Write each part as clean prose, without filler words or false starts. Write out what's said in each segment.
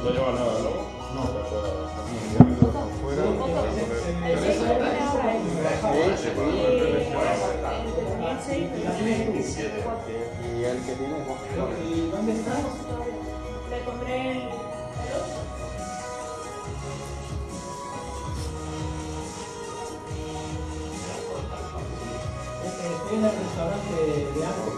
lo lleva nada, ¿no? No. Fuera. Y el que tiene ¿Y dónde está? Le pondré el... Estoy en el restaurante de Anco.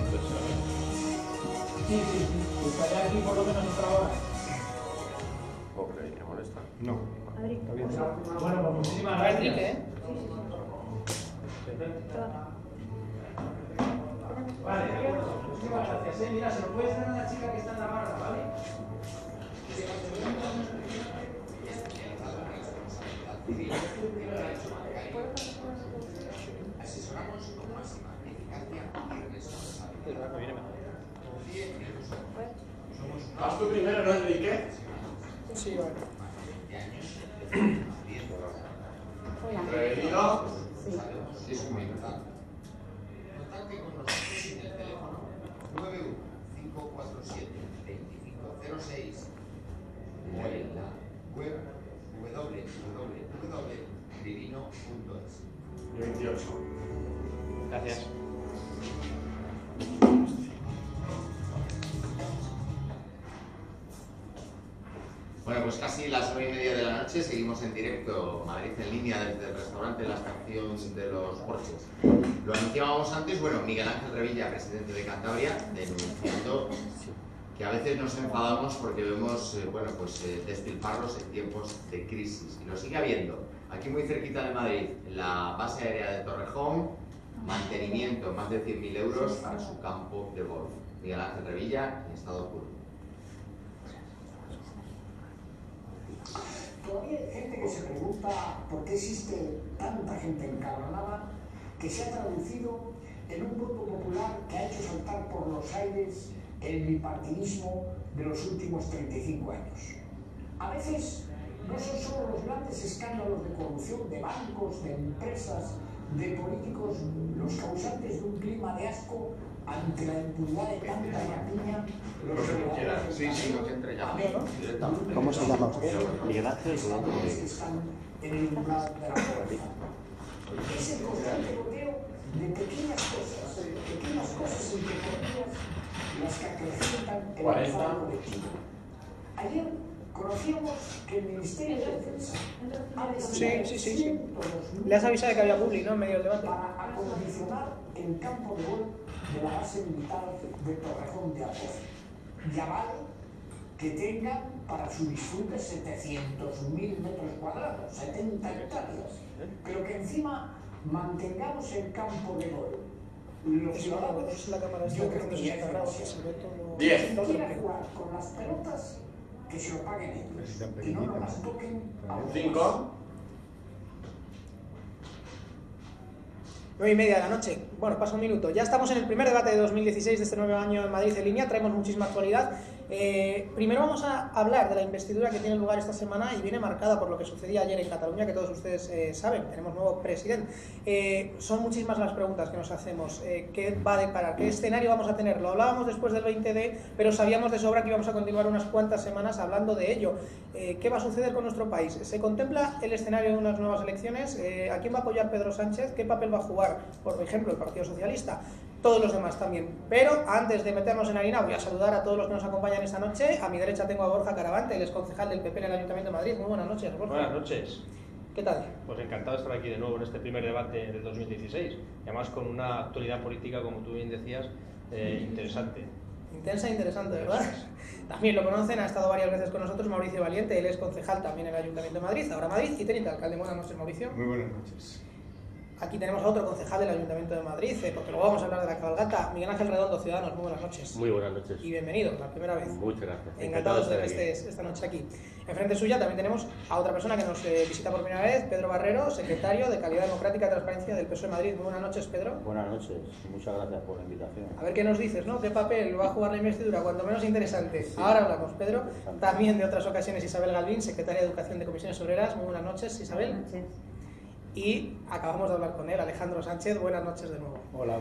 Sí. Estaré aquí por lo menos otra hora. Pobre, ¿te molesta? No. Está bien. Bueno, pues muchísimas gracias. Vale, muchísimas gracias. Mira, se lo puedes dar a la chica que está en la barra, ¿vale? Asesoramos con máxima eficacia y responsabilidad. ¿Vas tú primero, no, Enrique? Sí, vale. ¿Prevenido? Sí. Es muy importante. Contacte con nosotros en el teléfono 91547-2506 o en la web www.divino.es. 28. Gracias. Bueno, pues casi las 9:30 de la noche, seguimos en directo, Madrid en línea desde el restaurante La Estación de los Porches. Lo anunciábamos antes, bueno, Miguel Ángel Revilla, presidente de Cantabria, denunciando que a veces nos enfadamos porque vemos, despilfarros en tiempos de crisis. Y lo sigue habiendo. Aquí muy cerquita de Madrid, en la base aérea de Torrejón, mantenimiento, más de 100.000 euros para su campo de golf. Miguel Ángel Revilla, en estado puro. Todavía hay gente que se pregunta por qué existe tanta gente encabronada que se ha traducido en un voto popular que ha hecho saltar por los aires el bipartidismo de los últimos 35 años. A veces no son solo los grandes escándalos de corrupción de bancos, de empresas, de políticos los causantes de un clima de asco ante la impunidad de tanta rapiña. Sí, no que entre ya. ¿Cómo se llama usted? Miguel Ángel que están en el lugar de la pobreza. Es el constante goteo de pequeñas cosas imperceptibles las que acrecentan el enfado colectivo. Ayer conocíamos que el Ministerio de Defensa ha destinado Sí. Le has avisado de que había bullying, ¿no? En medio del debate. para acondicionar el campo de golf de la base militar de Torrejón de Ardoz. Ya vale que tengan para su disfrute 700.000 metros cuadrados, 70 hectáreas, pero que encima mantengamos el campo de golf. Los ciudadanos, Es la cámara esta yo de creo que 360 ya es grados, que demasiado. se ve todo. 10. Si quieren jugar con las pelotas, que se lo paguen ellos, que no nos las toquen a los 5. 9:30 de la noche. Bueno, pasa un minuto. Ya estamos en el primer debate de 2016 de este nuevo año en Madrid en línea. Traemos muchísima actualidad. Primero vamos a hablar de la investidura que tiene lugar esta semana y viene marcada por lo que sucedía ayer en Cataluña, que todos ustedes saben. Tenemos nuevo presidente. Son muchísimas las preguntas que nos hacemos. ¿Qué va a deparar? ¿Qué escenario vamos a tener? Lo hablábamos después del 20D, pero sabíamos de sobra que íbamos a continuar unas cuantas semanas hablando de ello. ¿Qué va a suceder con nuestro país? ¿Se contempla el escenario de unas nuevas elecciones? ¿A quién va a apoyar Pedro Sánchez? ¿Qué papel va a jugar, por ejemplo, el Partido Socialista? Todos los demás también. Pero antes de meternos en harina, voy a saludar a todos los que nos acompañan esta noche. A mi derecha tengo a Borja Caravante, el exconcejal del PP en el Ayuntamiento de Madrid. Muy buenas noches, Borja. Buenas noches. ¿Qué tal? Pues encantado de estar aquí de nuevo en este primer debate del 2016. Y además con una actualidad política, como tú bien decías, interesante. Intensa e interesante, ¿verdad? También lo conocen, ha estado varias veces con nosotros Mauricio Valiente, él es concejal también en el Ayuntamiento de Madrid, ahora Madrid, y teniente alcalde. Buenas noches, Mauricio. Muy buenas noches. Aquí tenemos a otro concejal del Ayuntamiento de Madrid, porque luego vamos a hablar de la cabalgata, Miguel Ángel Redondo, Ciudadanos. Muy buenas noches. Muy buenas noches. Y bienvenido, la primera vez. Muchas gracias. Encantados de que estés esta noche aquí. Enfrente suya también tenemos a otra persona que nos visita por primera vez, Pedro Barrero, secretario de Calidad Democrática y Transparencia del PSOE de Madrid. Muy buenas noches, Pedro. Buenas noches, muchas gracias por la invitación. A ver qué nos dices, ¿no? ¿Qué papel va a jugar la investidura? Cuanto menos interesante. Sí. Ahora hablamos, Pedro. También de otras ocasiones Isabel Galvín, secretaria de Educación de Comisiones Obreras. Muy buenas noches, Isabel. Buenas noches. Y acabamos de hablar con él, Alejandro Sánchez. Buenas noches de nuevo. Hola, otra vez.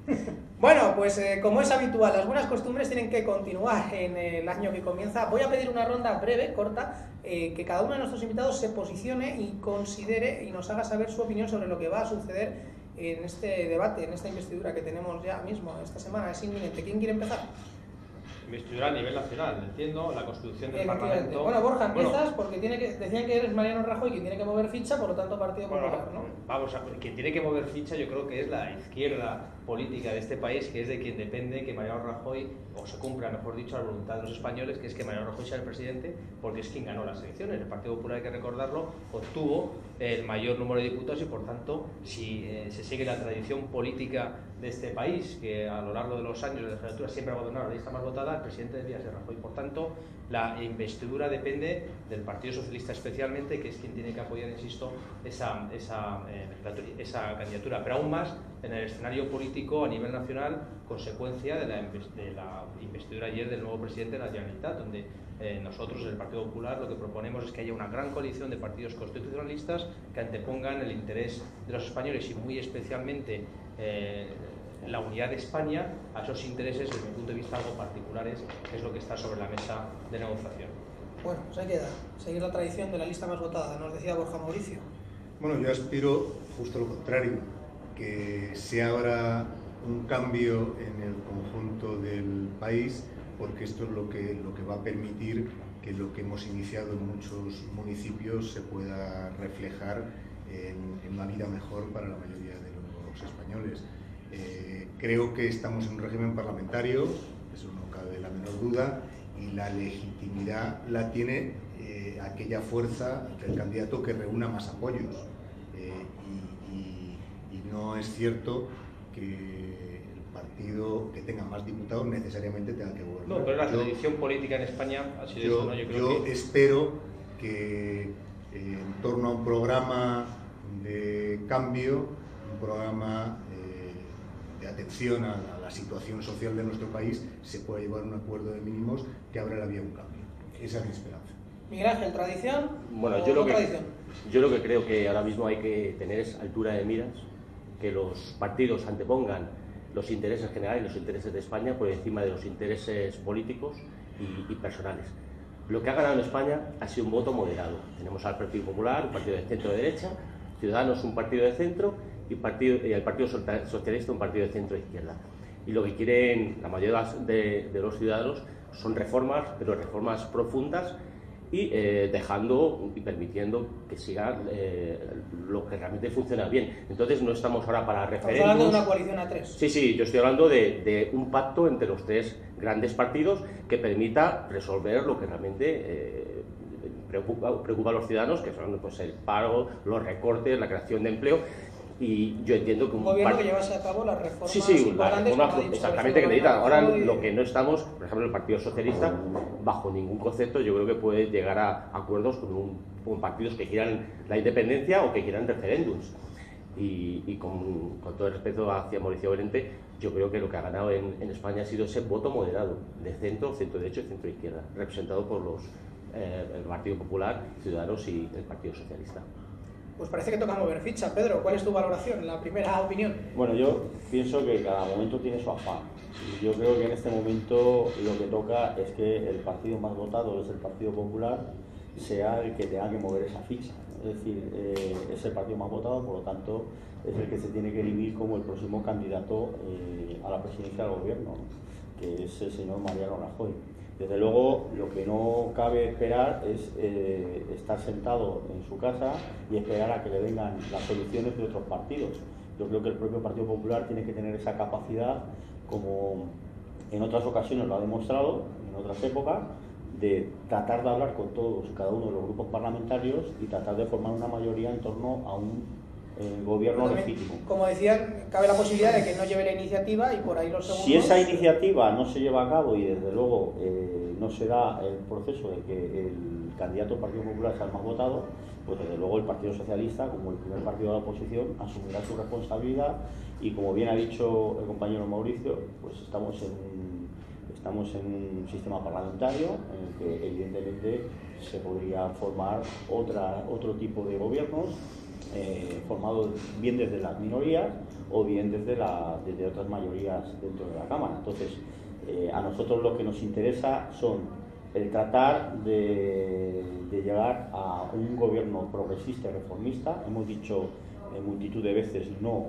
Bueno, pues como es habitual, las buenas costumbres tienen que continuar en el año que comienza. Voy a pedir una ronda breve, corta, que cada uno de nuestros invitados se posicione y considere y nos haga saber su opinión sobre lo que va a suceder en este debate, en esta investidura que tenemos ya mismo, esta semana, es inminente. ¿Quién quiere empezar? Investidura a nivel nacional, entiendo, la constitución del Efectivamente. Parlamento. Bueno, Borja, empiezas porque decían que eres Mariano Rajoy quien tiene que mover ficha, por lo tanto Partido Popular, ¿no? Vamos a ver, quien tiene que mover ficha yo creo que es la izquierda política de este país, que es de quien depende que Mariano Rajoy, o se cumpla, mejor dicho, la voluntad de los españoles, que es que Mariano Rajoy sea el presidente, porque es quien ganó las elecciones. El Partido Popular, hay que recordarlo, obtuvo el mayor número de diputados y, por tanto, si se sigue la tradición política de este país, que a lo largo de los años de legislatura siempre ha gobernado la lista más votada, el presidente debía ser Rajoy. Por tanto, la investidura depende del Partido Socialista especialmente, que es quien tiene que apoyar, insisto, esa candidatura. Pero aún más en el escenario político a nivel nacional, consecuencia de la investidura ayer del nuevo presidente de la Generalitat, donde nosotros, en el Partido Popular, lo que proponemos es que haya una gran coalición de partidos constitucionalistas que antepongan el interés de los españoles y muy especialmente la unidad de España a esos intereses, desde mi punto de vista, algo particulares, que es lo que está sobre la mesa de negociación. Bueno, pues hay que seguir la tradición de la lista más votada, nos decía Borja Mauricio. Bueno, yo aspiro justo lo contrario, que sea ahora un cambio en el conjunto del país, porque esto es lo que va a permitir que lo que hemos iniciado en muchos municipios se pueda reflejar en una vida mejor para la mayoría de los españoles. Creo que estamos en un régimen parlamentario, eso no cabe la menor duda, y la legitimidad la tiene aquella fuerza del candidato que reúna más apoyos. Y no es cierto que el partido que tenga más diputados necesariamente tenga que gobernar. No, pero la tradición política en España ha sido eso, ¿no? Yo espero que en torno a un programa de cambio, un programa de atención a la situación social de nuestro país, se pueda llevar un acuerdo de mínimos que abra la vía a un cambio. Esa es mi esperanza. Miguel Ángel, ¿tradición? Bueno, o yo no tradición? lo que creo que ahora mismo hay que tener es altura de miras, que los partidos antepongan los intereses generales, los intereses de España por encima de los intereses políticos y personales. Lo que ha ganado en España ha sido un voto moderado. Tenemos al Partido Popular, un partido de centro-derecha, Ciudadanos, un partido de centro, y el Partido Socialista, un partido de centro-izquierda. Y lo que quieren la mayoría de los ciudadanos son reformas, pero reformas profundas, y dejando y permitiendo que siga lo que realmente funciona bien. Entonces no estamos ahora para referéndums. Estamos hablando de una coalición a tres. Sí, yo estoy hablando de un pacto entre los tres grandes partidos que permita resolver lo que realmente preocupa a los ciudadanos, que son pues, el paro, los recortes, la creación de empleo. Y yo entiendo que un gobierno que llevase a cabo las reformas la reforma exactamente que necesita. Ahora lo que no estamos, por ejemplo, el Partido Socialista, bajo ningún concepto, yo creo que puede llegar a acuerdos con partidos que quieran la independencia o que quieran referéndums. Y con todo el respeto hacia Mauricio Berente, yo creo que lo que ha ganado en España ha sido ese voto moderado de centro derecho y centro izquierda, representado por el Partido Popular, Ciudadanos y el Partido Socialista. Pues parece que toca mover ficha. Pedro, ¿cuál es tu valoración, la primera opinión? Bueno, yo pienso que cada momento tiene su afán. Y yo creo que en este momento lo que toca es que el partido más votado, es el Partido Popular, sea el que tenga que mover esa ficha. Es decir, es el partido más votado, por lo tanto, es el que se tiene que elegir como el próximo candidato a la presidencia del gobierno, ¿no? Que es el señor Mariano Rajoy. Desde luego, lo que no cabe esperar es estar sentado en su casa y esperar a que le vengan las soluciones de otros partidos. Yo creo que el propio Partido Popular tiene que tener esa capacidad, como en otras ocasiones lo ha demostrado, en otras épocas, de tratar de hablar con todos y cada uno de los grupos parlamentarios y tratar de formar una mayoría en torno a un gobierno legítimo. Como decía, cabe la posibilidad de que no lleve la iniciativa y por ahí los segundos... Si esa iniciativa no se lleva a cabo y desde luego no se da el proceso de que el candidato del Partido Popular sea el más votado, pues desde luego el Partido Socialista, como el primer partido de la oposición, asumirá su responsabilidad y, como bien ha dicho el compañero Mauricio, pues estamos en un sistema parlamentario en el que evidentemente se podría formar otro tipo de gobiernos formado bien desde las minorías o bien desde otras mayorías dentro de la Cámara. Entonces, a nosotros lo que nos interesa son el tratar de llegar a un gobierno progresista y reformista. Hemos dicho multitud de veces no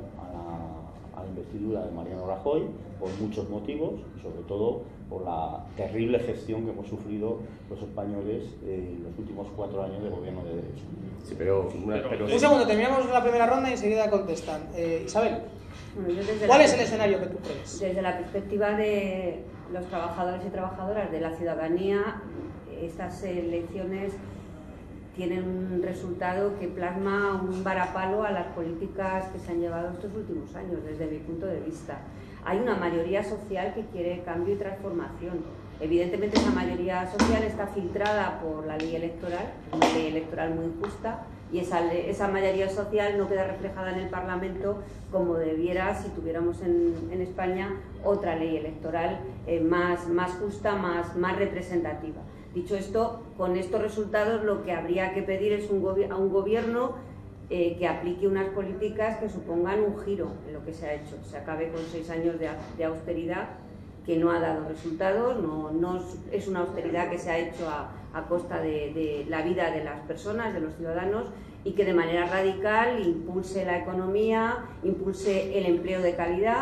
a la investidura de Mariano Rajoy por muchos motivos, y sobre todo por la terrible gestión que hemos sufrido los españoles en los últimos 4 años de gobierno de derecha. Sí, pero un segundo, terminamos la primera ronda y enseguida contestan. Isabel, Bueno, ¿cuál es el escenario que tú crees? Desde la perspectiva de los trabajadores y trabajadoras, de la ciudadanía, estas elecciones tienen un resultado que plasma un varapalo a las políticas que se han llevado estos últimos años, desde mi punto de vista. Hay una mayoría social que quiere cambio y transformación. Evidentemente esa mayoría social está filtrada por la ley electoral, una ley electoral muy injusta, y esa mayoría social no queda reflejada en el Parlamento como debiera si tuviéramos en España otra ley electoral más justa, más representativa. Dicho esto, con estos resultados lo que habría que pedir es a un gobierno que aplique unas políticas que supongan un giro en lo que se ha hecho. Se acabe con 6 años de austeridad que no ha dado resultados, no es una austeridad que se ha hecho a costa de la vida de las personas, de los ciudadanos, y que de manera radical impulse la economía, impulse el empleo de calidad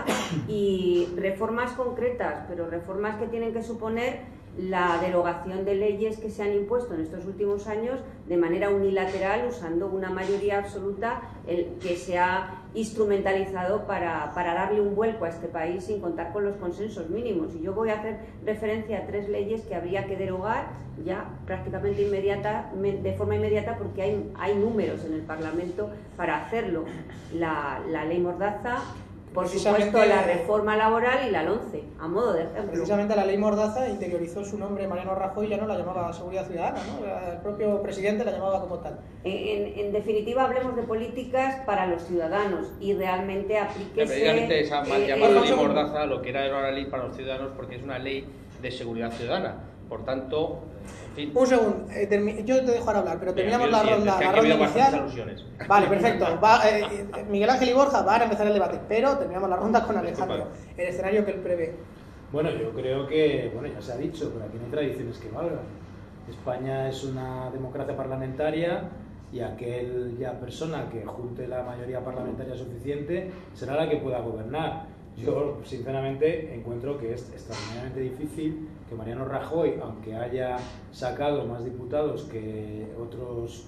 y reformas concretas, pero reformas que tienen que suponer la derogación de leyes que se han impuesto en estos últimos años de manera unilateral, usando una mayoría absoluta que se ha instrumentalizado para darle un vuelco a este país sin contar con los consensos mínimos. Y yo voy a hacer referencia a 3 leyes que habría que derogar ya prácticamente de forma inmediata, porque hay números en el Parlamento para hacerlo. La ley Mordaza, por supuesto la reforma laboral y la LOMCE, a modo de ejemplo. Precisamente la ley Mordaza interiorizó su nombre. Mariano Rajoy ya no la llamaba Seguridad Ciudadana, ¿no? El propio presidente la llamaba como tal. En definitiva, hablemos de políticas para los ciudadanos y realmente aplíquese... Precisamente esa mal llamada ley Mordaza lo que era una ley para los ciudadanos, porque es una ley de seguridad ciudadana. Por tanto, en fin. Un segundo, yo te dejo ahora hablar, pero terminamos la ronda inicial. Vale, perfecto. Miguel Ángel y Borja van a empezar el debate, pero terminamos la ronda con Alejandro, el escenario que él prevé. Bueno, yo creo que, ya se ha dicho, pero aquí no hay tradiciones que valgan. España es una democracia parlamentaria y aquella persona que junte la mayoría parlamentaria suficiente será la que pueda gobernar. Yo, sinceramente, encuentro que es extraordinariamente difícil que Mariano Rajoy, aunque haya sacado más diputados que otros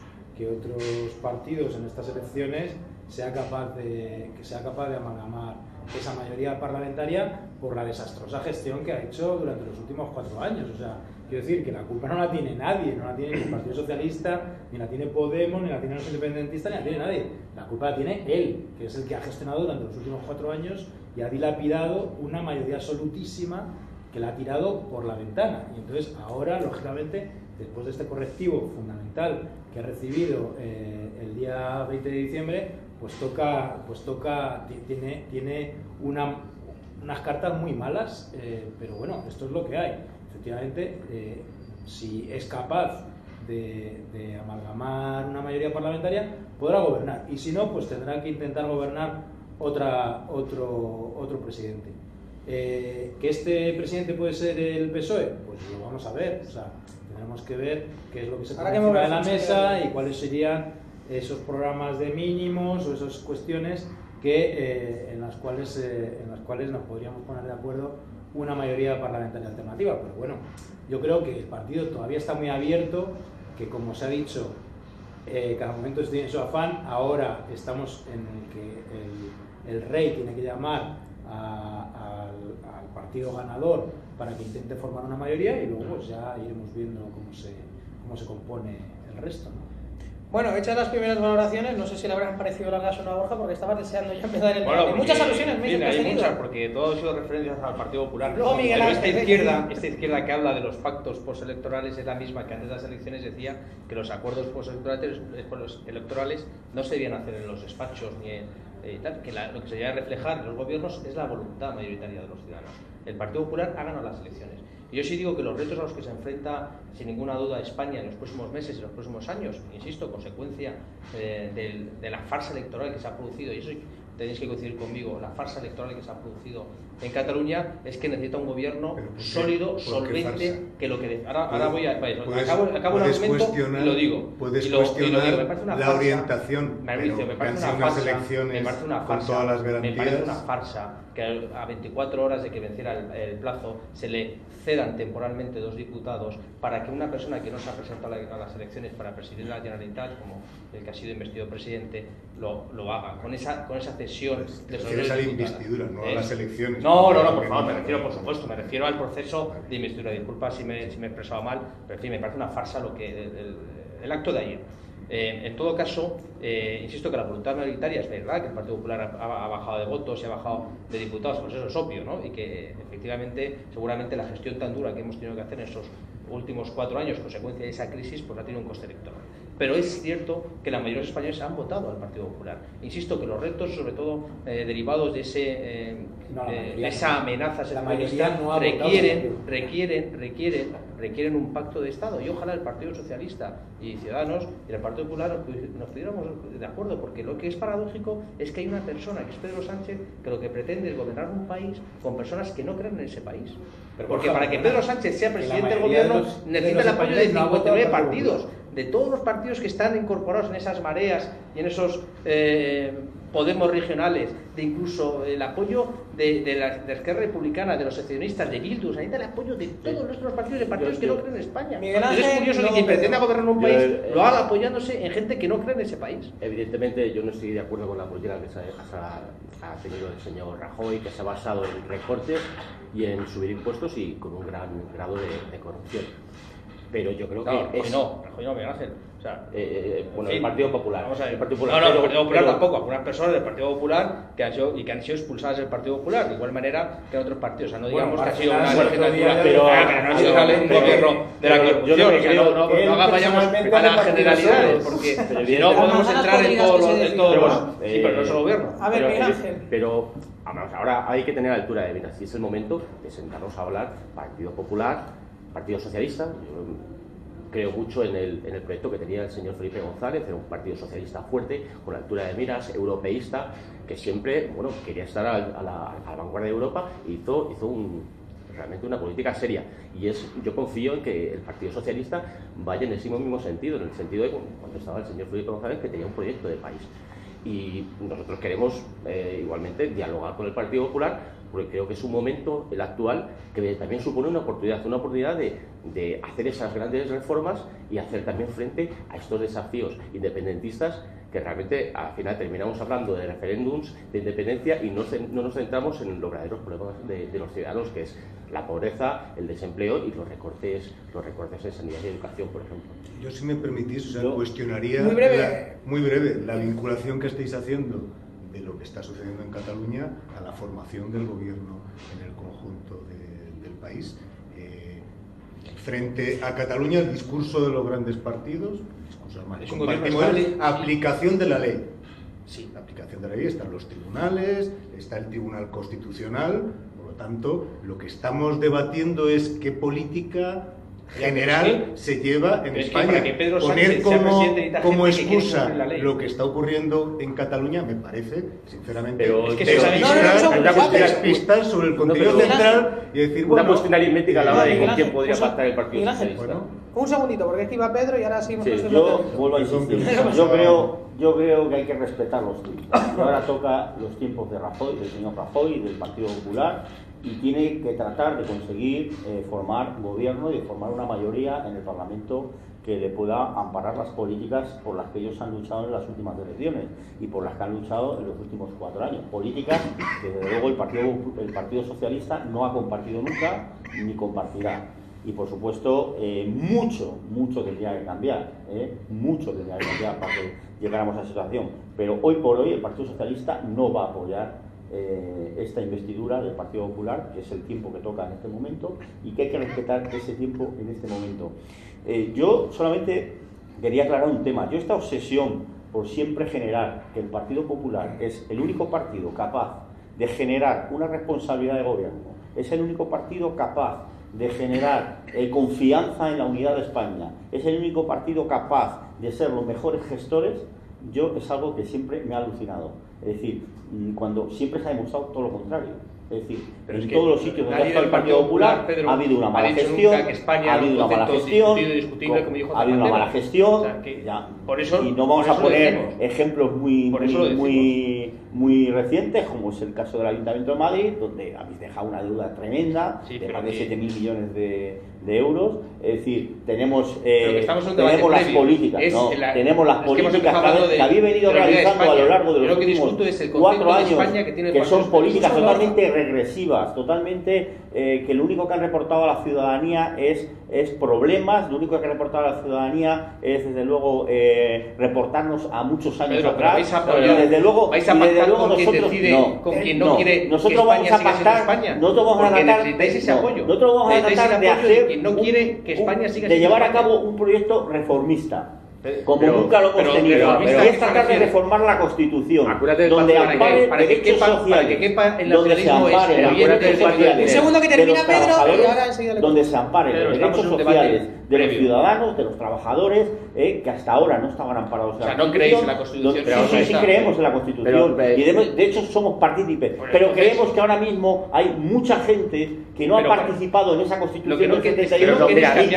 partidos en estas elecciones, sea capaz de amalgamar esa mayoría parlamentaria por la desastrosa gestión que ha hecho durante los últimos 4 años. O sea, quiero decir que la culpa no la tiene nadie, no la tiene ni el Partido Socialista, ni la tiene Podemos, ni la tienen los independentistas, ni la tiene nadie. La culpa la tiene él, que es el que ha gestionado durante los últimos 4 años y ha dilapidado una mayoría absolutísima que la ha tirado por la ventana. Y entonces ahora, lógicamente, después de este correctivo fundamental que ha recibido el día 20 de diciembre, tiene unas cartas muy malas, pero bueno, esto es lo que hay. Efectivamente, si es capaz de amalgamar una mayoría parlamentaria, podrá gobernar, y si no, pues tendrá que intentar gobernar otro presidente. ¿Que este presidente puede ser el PSOE? Pues lo vamos a ver. O sea, tendremos que ver qué es lo que se pone encima de la mesa y cuáles serían esos programas de mínimos o esas cuestiones en las cuales nos podríamos poner de acuerdo una mayoría parlamentaria alternativa. Pero bueno, yo creo que el partido todavía está muy abierto, que como se ha dicho, cada momento tiene su afán. Ahora estamos en el que el rey tiene que llamar al partido ganador para que intente formar una mayoría, y luego pues ya iremos viendo cómo se compone el resto, ¿no? Bueno, hechas las primeras valoraciones, no sé si le habrán parecido largas o no a Borja, porque estabas deseando ya empezar el debate. Muchas alusiones, hay muchas, porque todo ha sido referencias al Partido Popular. Luego Miguel Ángel, esta izquierda que habla de los pactos postelectorales es la misma que antes de las elecciones decía que los acuerdos postelectorales no se debían hacer en los despachos ni tal, que lo que se debe reflejar en los gobiernos es la voluntad mayoritaria de los ciudadanos. El Partido Popular ha ganado las elecciones. Y yo sí digo que los retos a los que se enfrenta sin ninguna duda España en los próximos meses y los próximos años, insisto, consecuencia de la farsa electoral que se ha producido, y eso tenéis que coincidir conmigo, la farsa electoral que se ha producido en Cataluña, es que necesita un gobierno sólido, solvente, que lo que... Ahora voy a... Acabo el argumento y lo digo. Puedes cuestionar me parece una farsa, orientación, Mauricio, me parece una farsa, todas las garantías. Me parece una farsa que a 24 horas de que venciera el plazo se le cedan temporalmente 2 diputados para que una persona que no se ha presentado a las elecciones para presidir la Generalitat, como el que ha sido investido presidente, lo haga, con esa cesión de refieres a la investidura, no a las elecciones. No, por favor, me refiero, por supuesto, me refiero al proceso de investidura. Disculpa si me he expresado mal, pero en fin, me parece una farsa lo que el acto de ayer. En todo caso, insisto que la voluntad mayoritaria es verdad, que el Partido Popular ha bajado de votos y ha bajado de diputados, pues eso es obvio, ¿no? Y que efectivamente, seguramente la gestión tan dura que hemos tenido que hacer en esos últimos 4 años, consecuencia de esa crisis, pues ha tenido un coste electoral. Pero es cierto que la mayoría de los españoles han votado al Partido Popular. Insisto que los retos, sobre todo derivados de esa amenaza secessionista, requieren un pacto de Estado. Y ojalá el Partido Socialista y Ciudadanos y el Partido Popular nos pudiéramos de acuerdo, porque lo que es paradójico es que hay una persona, que es Pedro Sánchez, que lo que pretende es gobernar un país con personas que no creen en ese país. Porque para que Pedro Sánchez sea presidente del gobierno necesita el apoyo de 59 partidos. De todos los partidos que están incorporados en esas mareas y en esos Podemos regionales, de incluso el apoyo de la Esquerra Republicana, de los seccionistas, de Bildu, necesita el apoyo de todos nuestros partidos, de partidos que no creen en España. Entonces es curioso que quien pretenda gobernar un país lo haga apoyándose en gente que no cree en ese país. Evidentemente yo no estoy de acuerdo con la política que ha tenido el señor Rajoy, que se ha basado en recortes y en subir impuestos y con un gran grado de corrupción. Pero yo creo que Rajoy no, Miguel Ángel. O sea, bueno, el Partido Popular. Vamos a ver. El Partido Popular. No, el Partido Popular tampoco. Algunas personas del Partido Popular que han sido expulsadas del Partido Popular, de igual manera que en otros partidos. O sea, no digamos que ha sido una legislatura, pero no ha sido un gobierno de la corrupción. No vayamos a las generalidades, porque si no podemos entrar en todo. Sí, pero no es el gobierno. A ver, Miguel Ángel. Pero vamos, ahora hay que tener altura de miras. Y es el momento de sentarnos a hablar Partido Popular, Partido Socialista. Yo creo mucho en el proyecto que tenía el señor Felipe González, era un partido socialista fuerte, con altura de miras, europeísta, que siempre quería estar a la vanguardia de Europa y hizo realmente una política seria. Y yo confío en que el Partido Socialista vaya en ese mismo sentido, en el sentido de cuando estaba el señor Felipe González, que tenía un proyecto de país. Y nosotros queremos igualmente dialogar con el Partido Popular, porque creo que es un momento, el actual, que también supone una oportunidad de hacer esas grandes reformas y hacer también frente a estos desafíos independentistas, que realmente al final terminamos hablando de referéndums, de independencia, y no nos centramos en los verdaderos problemas de los ciudadanos, que es la pobreza, el desempleo y los recortes en sanidad y educación, por ejemplo. Yo, si me permitís, cuestionaría muy breve la vinculación que estáis haciendo de lo que está sucediendo en Cataluña a la formación del gobierno en el conjunto del país. Frente a Cataluña, el discurso de los grandes partidos, aplicación de la ley. Sí, la aplicación de la ley, están los tribunales, está el Tribunal Constitucional, por lo tanto, lo que estamos debatiendo es qué política general se lleva en España. Poner como excusa lo que está ocurriendo en Cataluña me parece, sinceramente, despistar sobre el contenido central y decir, una cuestión aritmética a la hora de con quién podría pactar el Partido Socialista. Un segundito, porque aquí va Pedro y ahora seguimos. Yo vuelvo a insistir. Yo creo que hay que respetar los tiempos. Ahora toca los tiempos de Rajoy, del señor Rajoy y del Partido Popular, y tiene que tratar de conseguir formar gobierno y de formar una mayoría en el Parlamento que le pueda amparar las políticas por las que ellos han luchado en las últimas elecciones y por las que han luchado en los últimos 4 años. Políticas que desde luego el Partido Socialista no ha compartido nunca ni compartirá. Y por supuesto, mucho tendría que cambiar, mucho tendría que cambiar para que llegáramos a esa situación. Pero hoy por hoy el Partido Socialista no va a apoyar esta investidura del Partido Popular, que es el tiempo que toca en este momento y que hay que respetar ese tiempo en este momento. Yo solamente quería aclarar un tema. Esta obsesión por siempre generar que el Partido Popular es el único partido capaz de generar una responsabilidad de gobierno, es el único partido capaz de generar confianza en la unidad de España, es el único partido capaz de ser los mejores gestores, es algo que siempre me ha alucinado. Es decir, cuando siempre se ha demostrado todo lo contrario. Es decir, pero en todos los sitios donde ha estado el Partido Popular, Pedro, ha habido una mala gestión, ha habido una mala gestión, ha habido una mala gestión, o sea, por eso, y no vamos a poner ejemplos muy recientes, como es el caso del Ayuntamiento de Madrid, donde habéis dejado una deuda tremenda, de más de 7.000 millones de euros. Es decir, tenemos las políticas, tenemos las políticas que habéis venido realizando a lo largo de los últimos 4 años, que son políticas totalmente regresivas, totalmente que lo único que han reportado a la ciudadanía es problemas, lo único que ha reportado a la ciudadanía es, desde luego, reportarnos a muchos años atrás, y desde luego nosotros nosotros vamos a pactar, nosotros vamos a tratar de hacer de llevar a cabo un proyecto reformista, como nunca lo hemos tenido, y es tratar de reformar la Constitución, donde ampare derechos sociales, donde se ampare los derechos sociales, donde se ampare los derechos sociales de los ciudadanos, de los trabajadores, que hasta ahora no estaban amparados en la Constitución. No creéis en la Constitución. Sí creemos en la Constitución, y de hecho somos partícipes, pero creemos que ahora mismo hay mucha gente que no ha participado en esa Constitución del 71,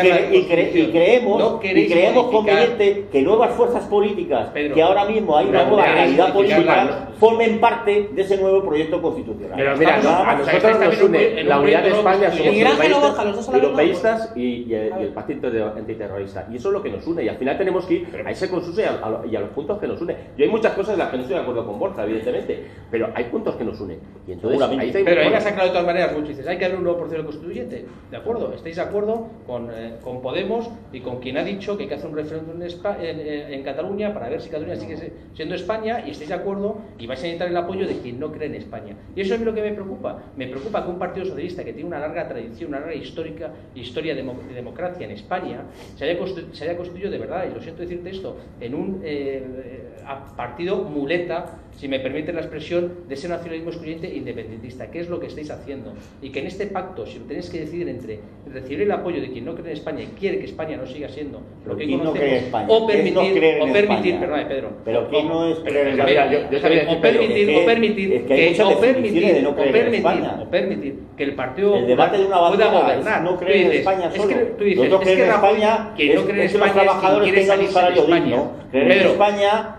y creemos conveniente que nuevas fuerzas políticas, que ahora mismo hay una nueva realidad política, formen parte de ese nuevo proyecto constitucional. Pero mira, a nosotros nos une la unidad de España, somos europeístas y el Partido Antiterrorista, y eso es lo que nos une, y al final tenemos que ir a ese consenso y a los puntos que nos une. Yo hay muchas cosas en las que no estoy de acuerdo con Borja, evidentemente, pero hay puntos que nos unen, y entonces ahí pero ahí me has aclarado de todas maneras mucho. Dices, hay que haber un nuevo proceso constituyente, ¿de acuerdo? ¿Estáis de acuerdo con Podemos y con quien ha dicho que hay que hacer un referéndum en Cataluña para ver si Cataluña sigue siendo España, y estáis de acuerdo y vais a necesitar el apoyo de quien no cree en España? Y eso es lo que me preocupa. Me preocupa que un partido socialista que tiene una larga tradición, una larga historia de democracia en España, se haya constituido de verdad, y lo siento decirte esto, en un partido muleta, si me permite la expresión, de ese nacionalismo excluyente e independentista, que es lo que estáis haciendo. Y que en este pacto, si tenéis que decidir entre recibir el apoyo de quien no cree en España y quiere que España no siga siendo lo que conocemos, o permitir, perdóname, Pedro, pero ¿quién no es creer en España? O permitir que el partido pueda gobernar. No cree en España solo. Nosotros creemos en España que no cree en España, los trabajadores tengan un salario digno. Creer en España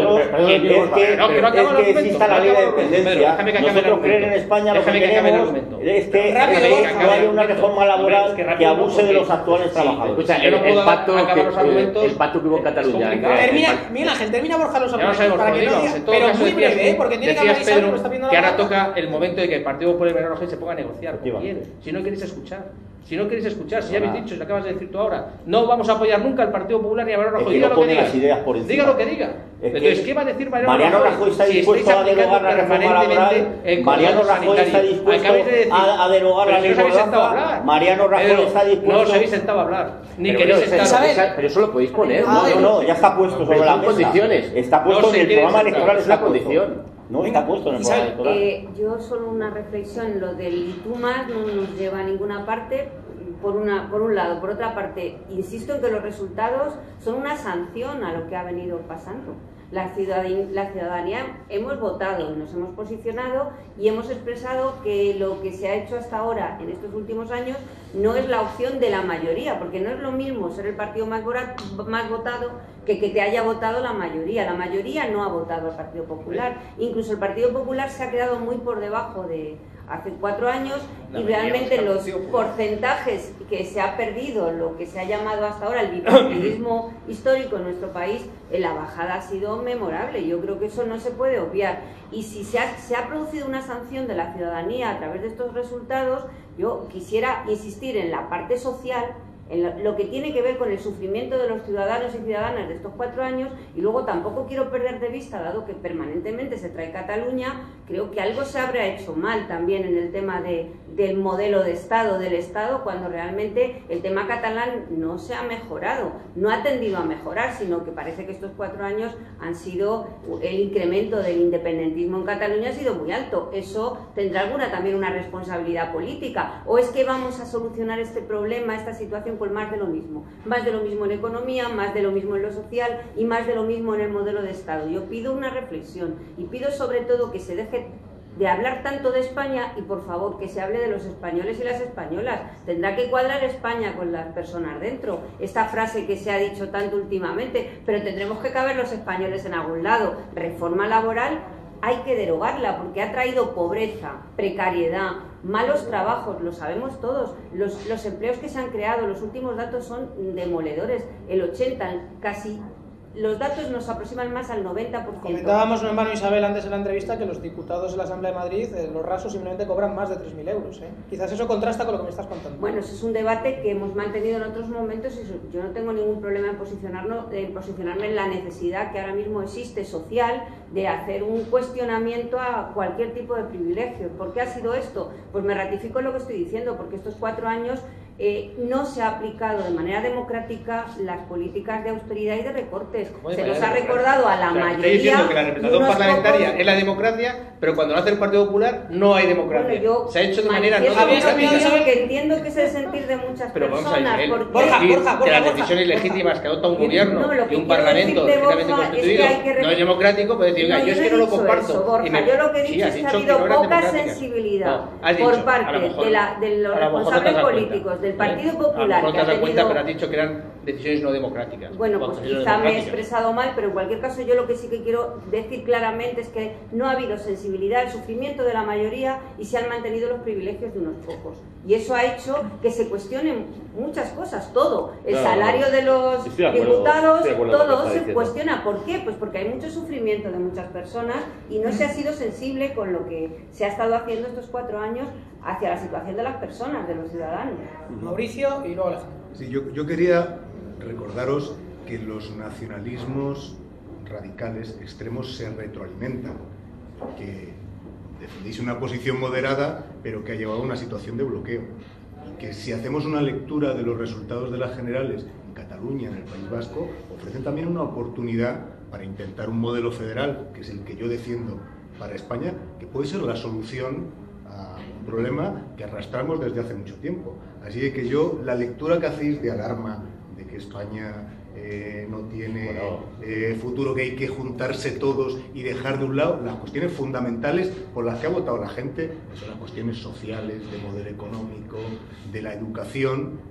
es que exista la ley de dependencia. Nosotros creer en España lo que queremos es que no haya una reforma laboral que abuse de los actuales trabajadores. Escucha, el pacto que hubo en Cataluña. Miguel Ángel, termina Borja los argumentos para que no diga, pero muy breve, porque tiene que hablar Isabel, está viendo que ahora toca el momento de que el Partido Popular y Mariano Rajoy se ponga a negociar con quién, si no queréis escuchar. Si no queréis escuchar, si ya habéis dicho, si lo acabas de decir tú ahora, no vamos a apoyar nunca al Partido Popular ni a Mariano Rajoy. Diga lo que diga. Diga lo que diga. Entonces, ¿qué va a decir Mariano Rajoy? Está dispuesto a derogar la reforma laboral. Mariano Rajoy está dispuesto a derogar la ley Mordaza. Mariano Rajoy está dispuesto. No os habéis sentado a hablar. Ni queréis sentar. Pero eso lo podéis poner. No, ya está puesto sobre la mesa. Está puesto en el programa electoral. Es la condición. No está puesto en el programa electoral. Yo solo una reflexión, lo del y tú más no nos lleva a ninguna parte, por un lado. Por otra parte, insisto en que los resultados son una sanción a lo que ha venido pasando. La ciudadanía hemos votado, nos hemos posicionado y hemos expresado que lo que se ha hecho hasta ahora en estos últimos años no es la opción de la mayoría, porque no es lo mismo ser el partido más votado que te haya votado la mayoría. La mayoría no ha votado al Partido Popular. Incluso el Partido Popular se ha quedado muy por debajo de hace 4 años, y realmente los porcentajes que se ha perdido, lo que se ha llamado hasta ahora el bipartidismo histórico en nuestro país, la bajada ha sido memorable. Yo creo que eso no se puede obviar. Y si se ha producido una sanción de la ciudadanía a través de estos resultados, yo quisiera insistir en la parte social, en lo que tiene que ver con el sufrimiento de los ciudadanos y ciudadanas de estos 4 años, y luego tampoco quiero perder de vista, dado que permanentemente se trae Cataluña, creo que algo se habrá hecho mal también en el tema del modelo de Estado, del Estado, cuando realmente el tema catalán no se ha mejorado, no ha tendido a mejorar, sino que parece que estos 4 años han sido, el incremento del independentismo en Cataluña ha sido muy alto. Eso tendrá también una responsabilidad política. ¿O es que vamos a solucionar este problema, esta situación, con más de lo mismo? Más de lo mismo en economía, más de lo mismo en lo social y más de lo mismo en el modelo de Estado. Yo pido una reflexión y pido sobre todo que se deje de hablar tanto de España y por favor que se hable de los españoles y las españolas. Tendrá que cuadrar España con las personas dentro. Esta frase que se ha dicho tanto últimamente, pero tendremos que caber los españoles en algún lado. Reforma laboral hay que derogarla porque ha traído pobreza, precariedad, malos trabajos, lo sabemos todos. Los empleos que se han creado, los últimos datos son demoledores. El 80, casi... Los datos nos aproximan más al 90%. Comentábamos, mi hermano Isabel, antes en la entrevista, que los diputados de la Asamblea de Madrid, los rasos, simplemente cobran más de 3.000 euros. Quizás eso contrasta con lo que me estás contando. Bueno, ese es un debate que hemos mantenido en otros momentos y yo no tengo ningún problema en posicionarme en la necesidad que ahora mismo existe social de hacer un cuestionamiento a cualquier tipo de privilegio. ¿Por qué ha sido esto? Pues me ratifico en lo que estoy diciendo, porque estos 4 años no se ha aplicado de manera democrática las políticas de austeridad y de recortes. Se nos ha recordado a la mayoría. Estoy diciendo que la representación parlamentaria es la democracia, pero cuando lo hace el Partido Popular no hay democracia. Bueno, se ha hecho de manera no democrática. Que entiendo que es el sentir de muchas personas. Que las decisiones legítimas que adopta un gobierno y un parlamento legalmente constituido no es democrático, puede decir, oiga, yo es que no lo comparto. Yo lo que he dicho es que ha habido poca sensibilidad por parte de los responsables políticos del Partido Popular. No te has dado cuenta, pero has dicho que eran decisiones no democráticas. Bueno, pues quizá me he expresado mal, pero en cualquier caso yo lo que sí que quiero decir claramente es que no ha habido sensibilidad al sufrimiento de la mayoría y se han mantenido los privilegios de unos pocos. Y eso ha hecho que se cuestionen muchas cosas, todo. El salario de los diputados, todo se cuestiona. ¿Por qué? Pues porque hay mucho sufrimiento de muchas personas y no se ha sido sensible con lo que se ha estado haciendo estos 4 años hacia la situación de las personas, de los ciudadanos. Mauricio y luego Alejandro. Sí, yo quería recordaros que los nacionalismos radicales extremos se retroalimentan, que defendéis una posición moderada pero que ha llevado a una situación de bloqueo, y que si hacemos una lectura de los resultados de las generales en Cataluña, en el País Vasco, ofrecen también una oportunidad para intentar un modelo federal, que es el que yo defiendo para España, que puede ser la solución a un problema que arrastramos desde hace mucho tiempo. Así que yo, la lectura que hacéis de alarma, de que España no tiene futuro, que hay que juntarse todos y dejar de un lado las cuestiones fundamentales por las que ha votado la gente, que son las cuestiones sociales, de modelo económico, de la educación,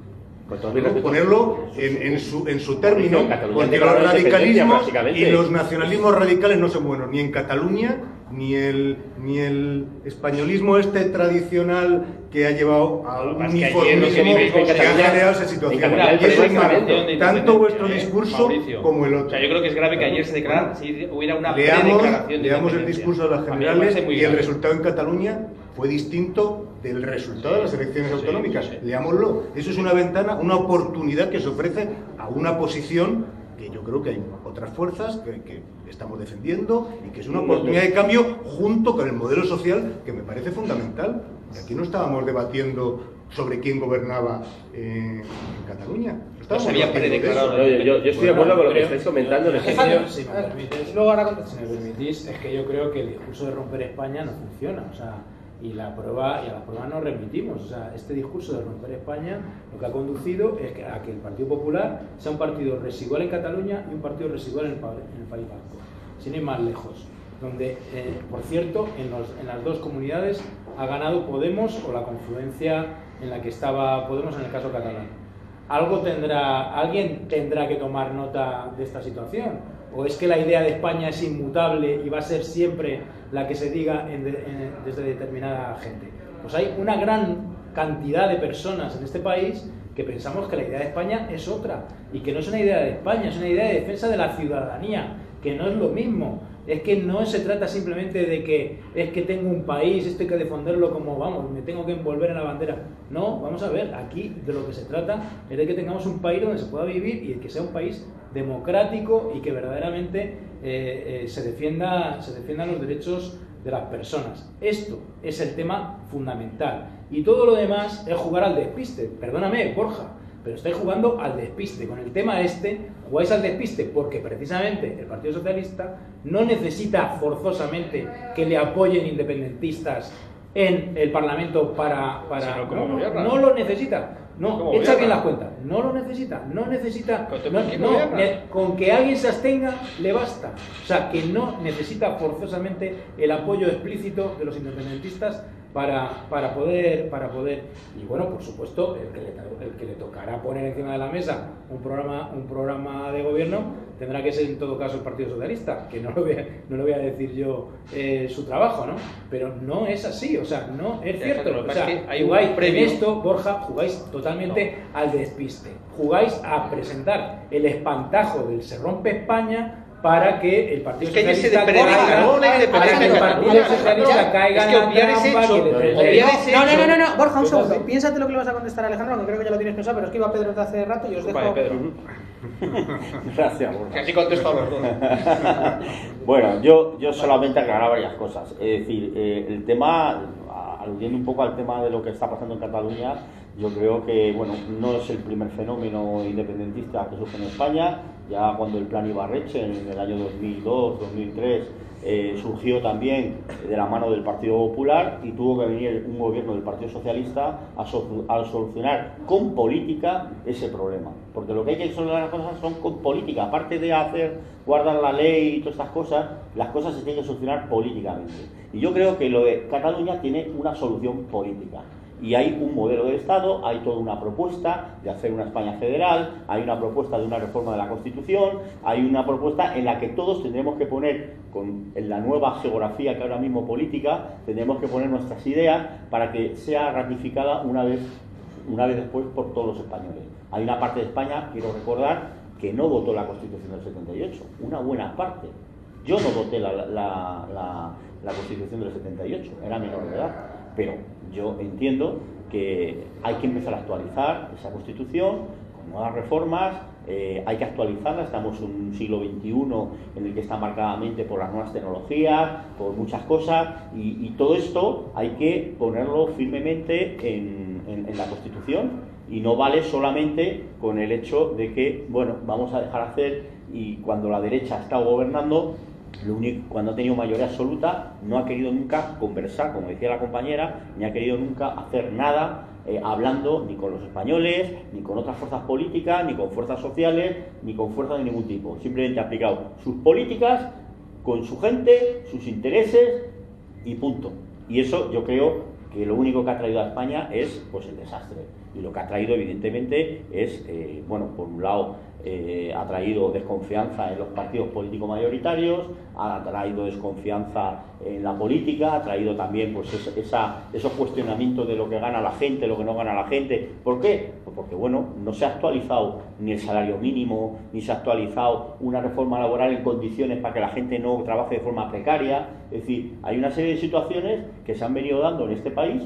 ¿no? Ponerlo en su término, porque los radicalismos y los nacionalismos radicales no son buenos ni en Cataluña, ni el españolismo este tradicional que ha llevado a un uniformismo que ha generado esa situación. Y eso es malo, tanto vuestro discurso como el otro. O sea, yo creo que es grave que ayer se declarara, si hubiera una predeclaración de leamos el discurso de las generales y el resultado en Cataluña fue distinto del resultado de las elecciones autonómicas. Leámoslo. Eso es una ventana, una oportunidad que se ofrece a una posición que yo creo que hay otras fuerzas que estamos defendiendo y que es una oportunidad de cambio junto con el modelo social que me parece fundamental. Y aquí no estábamos debatiendo sobre quién gobernaba en Cataluña. No se había predeclarado. Yo estoy de acuerdo con lo que estáis comentando. Si me permitís, es que yo creo que el discurso de romper España no funciona. O sea, y a la prueba nos remitimos. O sea, este discurso de romper España lo que ha conducido es a que el Partido Popular sea un partido residual en Cataluña y un partido residual en el País Vasco, sin ir más lejos, donde, por cierto, en las dos comunidades ha ganado Podemos, o la confluencia en la que estaba Podemos en el caso catalán. Alguien tendrá que tomar nota de esta situación. ¿O es que la idea de España es inmutable y va a ser siempre la que se diga desde determinada gente? Pues hay una gran cantidad de personas en este país que pensamos que la idea de España es otra, y que no es una idea de España, es una idea de defensa de la ciudadanía, que no es lo mismo. Es que no se trata simplemente de que es que tengo un país, esto hay que defenderlo como, vamos, me tengo que envolver en la bandera. No, vamos a ver, aquí de lo que se trata es de que tengamos un país donde se pueda vivir y que sea un país democrático y que verdaderamente se defiendan los derechos de las personas. Esto es el tema fundamental. Y todo lo demás es jugar al despiste. Perdóname, Borja, pero estáis jugando al despiste. Con el tema jugáis al despiste porque precisamente el Partido Socialista no necesita forzosamente que le apoyen independentistas en el Parlamento para no lo necesita. No, echa bien las cuentas. No lo necesita. No necesita. Con que alguien se abstenga le basta. O sea, que no necesita forzosamente el apoyo explícito de los independentistas para poder. Y bueno, por supuesto, el que le tocará poner encima de la mesa un programa de gobierno tendrá que ser en todo caso el Partido Socialista, que no lo voy a decir yo su trabajo, ¿no? Pero no es así, o sea, no es cierto. O sea, jugáis en esto, Borja, jugáis totalmente al despiste. Jugáis a presentar el espantajo del se rompe España para que el Partido Socialista caiga en la trampa. No, Borja, un segundo. Piénsate lo que le vas a contestar a Alejandro, aunque creo que ya lo tienes pensado, pero es que iba Pedro desde hace rato y os dejo. Vale, Pedro. Gracias, Borja. Que así contesto a los dos. Bueno, yo solamente aclarar varias cosas. Es decir, el tema, aludiendo un poco al tema de lo que está pasando en Cataluña, yo creo que, bueno, no es el primer fenómeno independentista que surge en España. Ya cuando el Plan Ibarretxe en el año 2002-2003 surgió también de la mano del Partido Popular y tuvo que venir un gobierno del Partido Socialista a solucionar con política ese problema. Porque lo que hay que solucionar las cosas son con política. Aparte de guardar la ley y todas estas cosas, las cosas se tienen que solucionar políticamente. Y yo creo que lo de Cataluña tiene una solución política. Y hay un modelo de Estado, hay toda una propuesta de hacer una España federal, hay una propuesta de una reforma de la Constitución, hay una propuesta en la que todos tendremos que poner, en la nueva geografía que ahora mismo política, tendremos que poner nuestras ideas para que sea ratificada una vez después por todos los españoles. Hay una parte de España, quiero recordar, que no votó la Constitución del 78, una buena parte. Yo no voté la Constitución del 78, era menor de edad, pero yo entiendo que hay que empezar a actualizar esa Constitución con nuevas reformas, hay que actualizarla, estamos en un siglo XXI en el que está marcadamente por las nuevas tecnologías, por muchas cosas, y todo esto hay que ponerlo firmemente en la Constitución, y no vale solamente con el hecho de que, bueno, vamos a dejar hacer, y cuando la derecha ha estado gobernando, cuando ha tenido mayoría absoluta, no ha querido nunca conversar, como decía la compañera, ni ha querido nunca hacer nada hablando ni con los españoles, ni con otras fuerzas políticas, ni con fuerzas sociales, ni con fuerzas de ningún tipo. Simplemente ha aplicado sus políticas con su gente, sus intereses y punto. Y eso yo creo que lo único que ha traído a España es pues el desastre. Y lo que ha traído evidentemente es, bueno, por un lado ha traído desconfianza en los partidos políticos mayoritarios, ha traído desconfianza en la política, ha traído también pues esos cuestionamientos de lo que gana la gente, lo que no gana la gente. ¿Por qué? Pues porque, bueno, no se ha actualizado ni el salario mínimo, ni se ha actualizado una reforma laboral en condiciones para que la gente no trabaje de forma precaria. Es decir, hay una serie de situaciones que se han venido dando en este país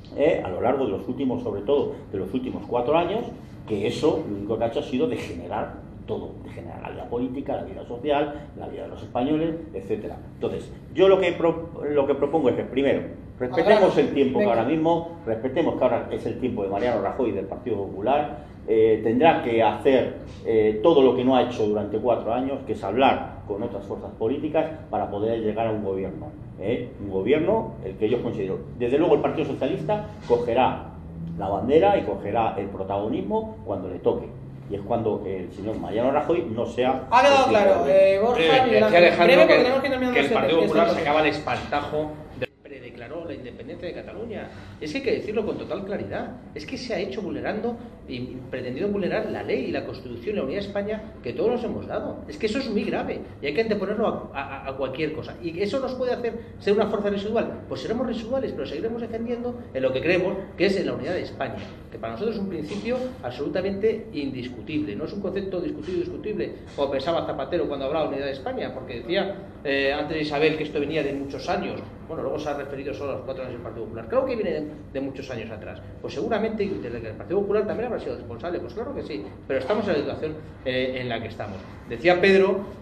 a lo largo de los últimos, sobre todo de los últimos 4 años, que eso lo único que ha hecho ha sido degenerar todo, degenerar la vida política, la vida social, la vida de los españoles, etcétera. Entonces, yo lo que propongo es que, primero, respetemos el tiempo que ahora mismo, respetemos que ahora es el tiempo de Mariano Rajoy y del Partido Popular, tendrá que hacer todo lo que no ha hecho durante 4 años, que es hablar con otras fuerzas políticas para poder llegar a un gobierno. Un gobierno, el que ellos consideran. Desde luego el Partido Socialista cogerá la bandera y cogerá el protagonismo cuando le toque. Y es cuando el señor Mariano Rajoy no sea... Ha quedado claro, Borja, decía Alejandro que el Partido Popular sacaba el espantajo de declaró la independencia de Cataluña. Es que hay que decirlo con total claridad. Es que se ha hecho vulnerando y pretendido vulnerar la ley y la Constitución y la unidad de España que todos nos hemos dado. Es que eso es muy grave y hay que anteponerlo a cualquier cosa. ¿Y eso nos puede hacer ser una fuerza residual? Pues seremos residuales, pero seguiremos defendiendo en lo que creemos que es en la unidad de España, que para nosotros es un principio absolutamente indiscutible. No es un concepto discutible, como pensaba Zapatero cuando hablaba de unidad de España, porque decía antes de Isabel que esto venía de muchos años. Bueno, luego se ha referido solo a los 4 años del Partido Popular. Claro que viene de muchos años atrás. Pues seguramente desde que el Partido Popular también habrá sido responsable. Pues claro que sí. Pero estamos en la situación en la que estamos. Decía Pedro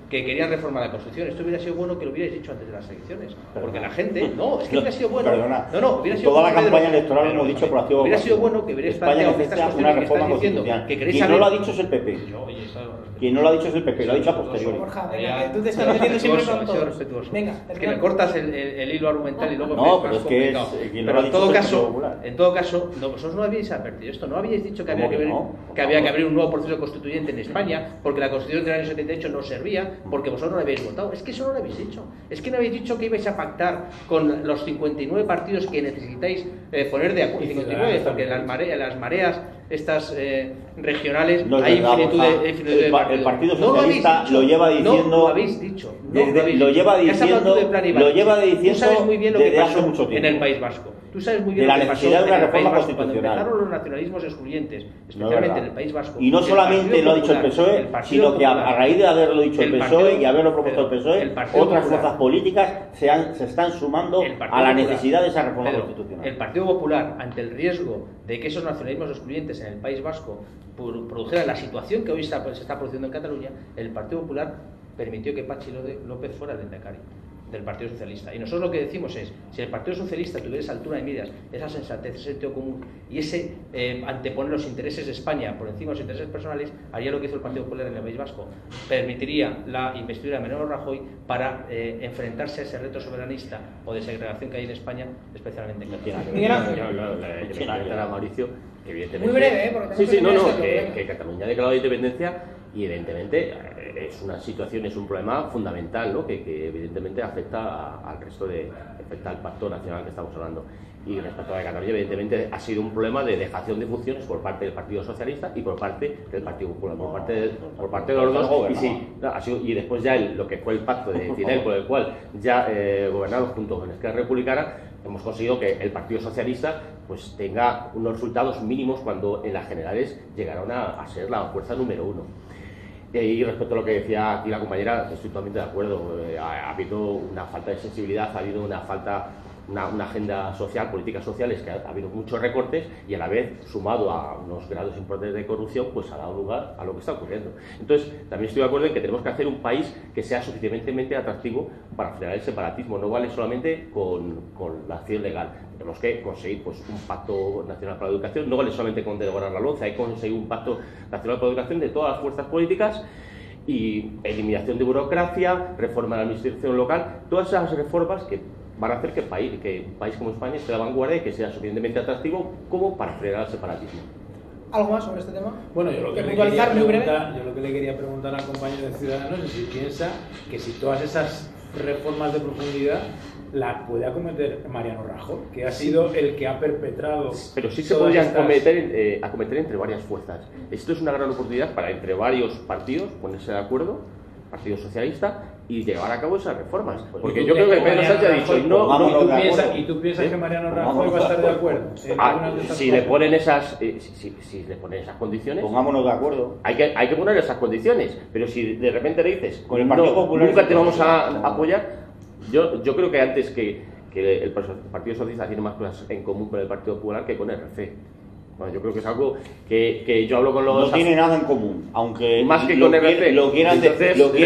que querían reformar la Constitución. Esto hubiera sido bueno que lo hubierais dicho antes de las elecciones, porque la gente, no, es que hubiera sido bueno. Perdona, Hubiera sido toda la bueno, campaña Pedro, electoral hemos dicho por activo. Hubiera sido bueno que hubierais España planteado estas necesita una cuestiones que reforma estáis diciendo, constitucional. que queréis Quien saber... no lo ha dicho es el PP. Quien no lo ha dicho es el PP, lo ha dicho a posteriori. Borja, venga, que tú te estás metiendo siempre con todos. Venga, que me cortas el hilo argumental y luego no, me pero es que es, quien pero lo ha dicho en todo caso, no, vosotros no habíais advertido esto, no habíais dicho que había que abrir un nuevo proceso constituyente en España, porque la Constitución del año 78 no servía, porque vosotros no la habéis votado. Es que eso no lo habéis dicho. Es que no habéis dicho que ibais a pactar con los 59 partidos que necesitáis poner de acuerdo. 59, porque las mareas estas regionales no hay verdad, infinitud de partidos. El Partido Socialista lo lleva diciendo. No lo habéis dicho. Lo lleva diciendo Tú sabes muy bien lo que desde hace pasó mucho tiempo. en el País Vasco. Tú sabes muy bien de lo la que pasó necesidad de una en el País reforma Vasco, cuando constitucional. empezaron los nacionalismos excluyentes, No especialmente en el País Vasco. Y no solamente lo ha dicho el PSOE, sino que a raíz de haberlo dicho el PSOE y haberlo propuesto el PSOE, otras fuerzas políticas se están sumando a la necesidad de esa reforma constitucional. El Partido Popular, ante el riesgo de que esos nacionalismos excluyentes en el País Vasco produjeran la situación que hoy se está produciendo en Cataluña, el Partido Popular permitió que Patxi López fuera el lehendakari del Partido Socialista. Y nosotros lo que decimos es, si el Partido Socialista tuviera esa altura de miras, esa sensatez, ese sentido común y ese anteponer los intereses de España por encima de los intereses personales, haría lo que hizo el Partido Popular en el País Vasco. Permitiría la investidura de Mariano Rajoy para enfrentarse a ese reto soberanista o de segregación que hay en España, especialmente en Cataluña. Mauricio, evidentemente. Muy breve, porque sí, que Cataluña ha declarado la independencia y evidentemente es una situación, es un problema fundamental, ¿no? que evidentemente afecta al resto afecta al pacto nacional que estamos hablando. Y respecto a Cataluña, evidentemente ha sido un problema de dejación de funciones por parte del Partido Socialista y por parte del Partido Popular, por parte de los dos. Y sí, y después ya lo que fue el pacto de Tinel, por el cual ya gobernaron junto con Esquerra Republicana, hemos conseguido que el Partido Socialista pues tenga unos resultados mínimos cuando en las generales llegaron a ser la fuerza número 1. Y respecto a lo que decía aquí la compañera, estoy totalmente de acuerdo. Ha habido una falta de sensibilidad, ha habido una agenda social, políticas sociales, que ha habido muchos recortes y a la vez, sumado a unos grados importantes de corrupción, pues ha dado lugar a lo que está ocurriendo. Entonces, también estoy de acuerdo en que tenemos que hacer un país que sea suficientemente atractivo para frenar el separatismo. No vale solamente con la acción legal. Tenemos que conseguir pues, un pacto nacional para la educación. No vale solamente con derogar la LOMCE, hay que conseguir un pacto nacional para la educación de todas las fuerzas políticas y eliminación de burocracia, reforma de la administración local, todas esas reformas que van a hacer que un país como España esté a la vanguardia y que sea suficientemente atractivo como para frenar el separatismo. ¿Algo más sobre este tema? Bueno, yo lo que le quería preguntar al compañero de Ciudadanos es si piensa que si todas esas reformas de profundidad la puede acometer Mariano Rajoy, que ha sido el que ha perpetrado. Pero sí se podrían acometer entre varias fuerzas. Esto es una gran oportunidad para entre varios partidos ponerse de acuerdo, Partido Socialista, y llevar a cabo esas reformas. Porque yo creo que Pedro Sánchez ha dicho ¿Y tú piensas que Mariano Rajoy va a estar de acuerdo? Si le ponen esas condiciones, pongámonos de acuerdo. Hay que poner esas condiciones. Pero si de repente le dices, con el Partido Popular nunca te vamos a apoyar, yo creo que antes que el Partido Socialista tiene más cosas en común con el Partido Popular que con el RC. Bueno, yo creo que es algo que yo hablo con los... No tiene nada en común, aunque más que con RC. Lo quieran decir. Pero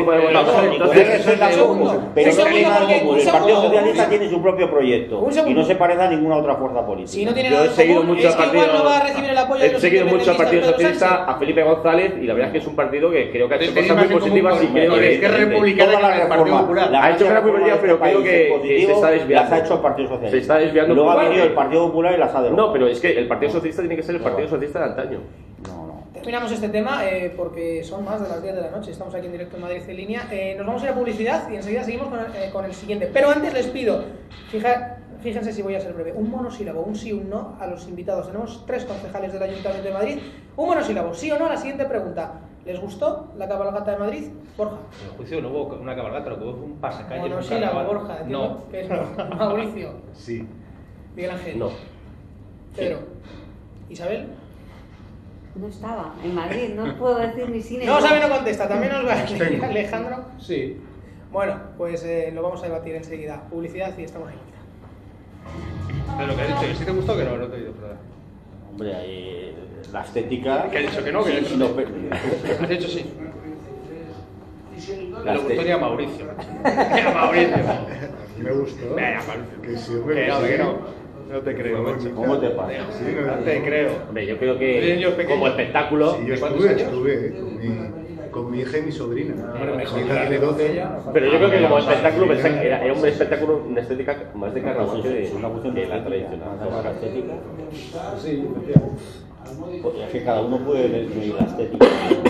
no tiene nada en común. El Partido Socialista tiene su propio proyecto y no se parece a ninguna otra fuerza política. Si no tiene nada en común, es que igual no va a recibir el apoyo de los He seguido mucho al Partido Socialista, a Felipe González, y la verdad es que es un partido que creo que ha hecho cosas muy positivas y creo que es republicana el Partido Popular. Ha hecho cosas muy positivas, pero creo que se está desviando. Las ha hecho el Partido Socialista. Se está desviando. Luego ha venido el Partido Popular y las ha derogado. No, pero es que el Partido Socialista tiene que ser el Partido Socialista de antaño. Terminamos este tema porque son más de las 10 de la noche. Estamos aquí en directo en Madrid en línea. Nos vamos a ir a publicidad y enseguida seguimos con el siguiente. Pero antes les pido, fíjense si voy a ser breve, un monosílabo, un sí o un no a los invitados. Tenemos 3 concejales del Ayuntamiento de Madrid. Un monosílabo, sí o no a la siguiente pregunta. ¿Les gustó la cabalgata de Madrid? Borja. En el juicio no hubo una cabalgata, lo que hubo fue un pasacalle. Monosílabo, Borja. No. ¿Qué es no? Mauricio. Sí. Miguel Ángel. No. Pedro. ¿Isabel? No estaba en Madrid, no puedo decir ni sí ni no. No sabe, no contesta. También nos va a decir Alejandro. Sí. Bueno, pues lo vamos a debatir enseguida. Publicidad y estamos ahí. Pero lo que has dicho, que sí te gustó, que no te he oído, perdón. Hombre, la estética... ¿Qué has dicho que no? Sí, has dicho sí. Y si el El locutor era Mauricio. Era Mauricio. Me gustó. Venga, Mauricio. Que sí, hombre, Que no, sí. que no. No te creo, macho. ¿Cómo te pasa? Sí, no, No te creo. Hombre, yo creo Yo que pequeño. como espectáculo... Sí, yo ¿Cuántos años? estuve con mi hija y mi sobrina. Hombre, Mi mejor hija tiene 12. Pero yo creo que como espectáculo pensé que era un espectáculo, una estética más de carnaval Es una cuestión que de la tradicional. la estética. Sí, efectivamente. Es que cada uno puede medir la estética.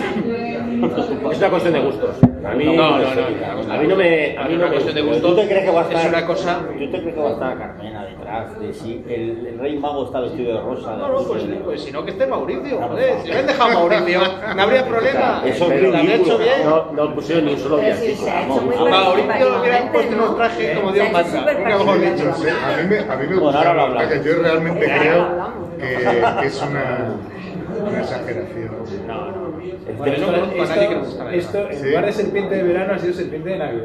Es una cuestión de gustos. A mí No, a mí no me... A mí una cuestión de Pero gusto ¿tú te crees que va a estar, es una cosa... ¿tú te crees que va a estar Carmena detrás de si el rey mago está vestido de rosa? No, pues si no, que esté Mauricio, joder. Si me han dejado Mauricio, no habría problema. Eso es Lo habría hecho bien. No pusieron ni un solo Pero sí, villancico. se ha hecho muy Mauricio participativamente, hubiera puesto ¿no? unos trajes como Dios Se ha hecho manda. súper Nunca mejor dicho. No sé, a mí me Bueno, gusta. ahora lo la hablamos. verdad que yo realmente Ahora creo lo hablamos. que es una exageración. Bueno, no conozco a nadie que nos guste esto, en Sí. lugar de serpiente de verano, ha sido serpiente de Navidad.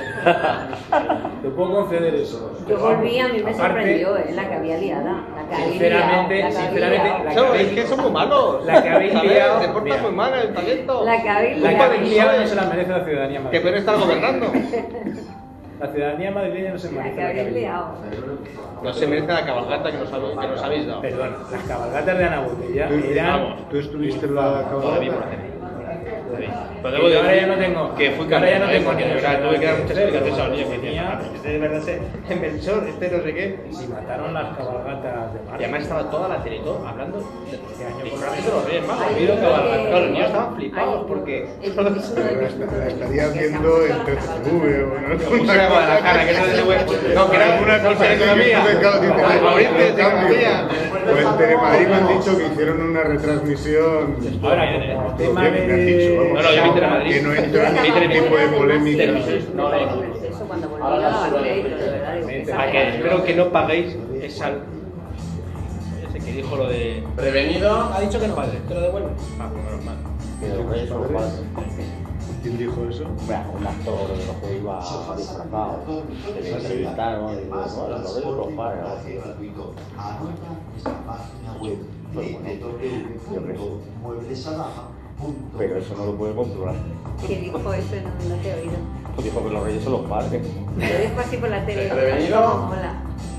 Te puedo conceder eso. Yo volví, a mí me Aparte, sorprendió la que había liada. La que había Sinceramente, liado, sinceramente, la que la había Es que son muy malos. La que habéis ¿Sabes? liado- Se porta mira. muy mal el talento. La que habéis La que liado. habéis liado no se la merece la ciudadanía Que madrileña. peor estar gobernando. La ciudadanía madrileña no se La merece que la habéis habéis liado. No se merece la cabalgata que nos habéis dado. Perdón, las cabalgatas de Ana Botella ¿Tú, eran... ¿Tú estuviste en la Todavía por cabalgata? hacer. Pero debo ahora ya no tengo. Que fui ahora ya no cambiando, tengo porque de niños. verdad tuve que dar muchas Pero explicaciones a los niños que tenía- decían, este de verdad es Melchor, este no sé qué. Si mataron las cabalgatas de Y mar. además estaba toda la tele y todo hablando de año disfraces de los Reyes Magos. Ay, Ha habido yo cabalgatas. creo que- Claro, los niños estaban flipados Ay, porque... el unísono de mis La puntos estarías que se viendo han en puesto las 3TV o ¿Cómo se llama la cara? Que no se puede... No, que era alguna cosa de así, economía. entonces, claro, dice, Ay, Mauricio, de en cambio, economía. pues en Telemadrid me han dicho que hicieron una retransmisión. Ahora, como Lo tema que me han dicho, de... vamos, No, no, yo vi Telemadrid. que no entra en Vi ningún Telemadrid. tipo de polémica. No, no. Eso cuando volví a dar crédito, de verdad. Digo, qué A que espero que no paguéis esa... Ese que dijo lo de... Prevenido. Ha dicho que no, te lo devuelve. Ah, pues menos mal. Que los reyes son los padres. ¿Quién dijo eso? Bueno, un actor de los que iba disfrazado, que le entrevistaron y dijo, bueno, los reyes son los padres. Algo así. Yo creo. Pero eso no lo puede comprobar. ¿Qué dijo eso? No te he oído. Pues dijo que los reyes son los padres. Lo dijo así por la tele. ¿Prevenido? Hola.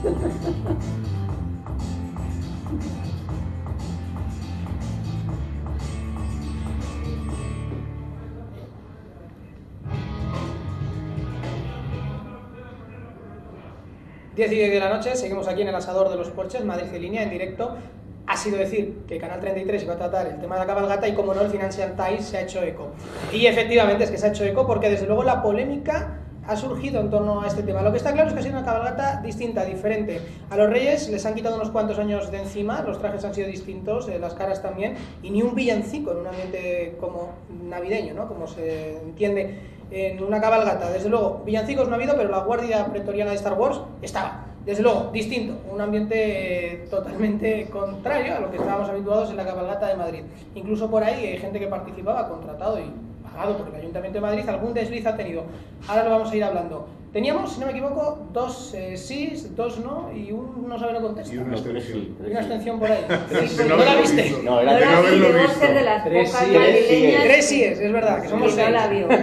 Diez y 10 de la noche, seguimos aquí en el asador de los Porches, Madrid en línea, en directo. Ha sido decir que Canal 33 iba a tratar el tema de la cabalgata y, como no, el Financial Times se ha hecho eco. Y efectivamente es que se ha hecho eco porque, desde luego, la polémica ha surgido en torno a este tema. Lo que está claro es que ha sido una cabalgata distinta, diferente. A los reyes les han quitado unos cuantos años de encima, los trajes han sido distintos, las caras también, y ni un villancico en un ambiente como navideño, ¿no? Como se entiende en una cabalgata. Desde luego, villancicos no ha habido, pero la guardia pretoriana de Star Wars estaba. Desde luego, distinto, un ambiente totalmente contrario a lo que estábamos habituados en la cabalgata de Madrid. Incluso por ahí hay gente que participaba, contratado y pagado por el Ayuntamiento de Madrid, algún desliz ha tenido. Ahora lo vamos a ir hablando. Teníamos, si no me equivoco, 2 sís, 2 no y un no sabe no contesta. Y una abstención. Y una abstención por ahí. Sí, ¿No la viste? No, No era la vi, haberlo debo visto. ser de las Tres pocas sí, madrileñas 3 síes, es verdad, que somos que no 6. la vio.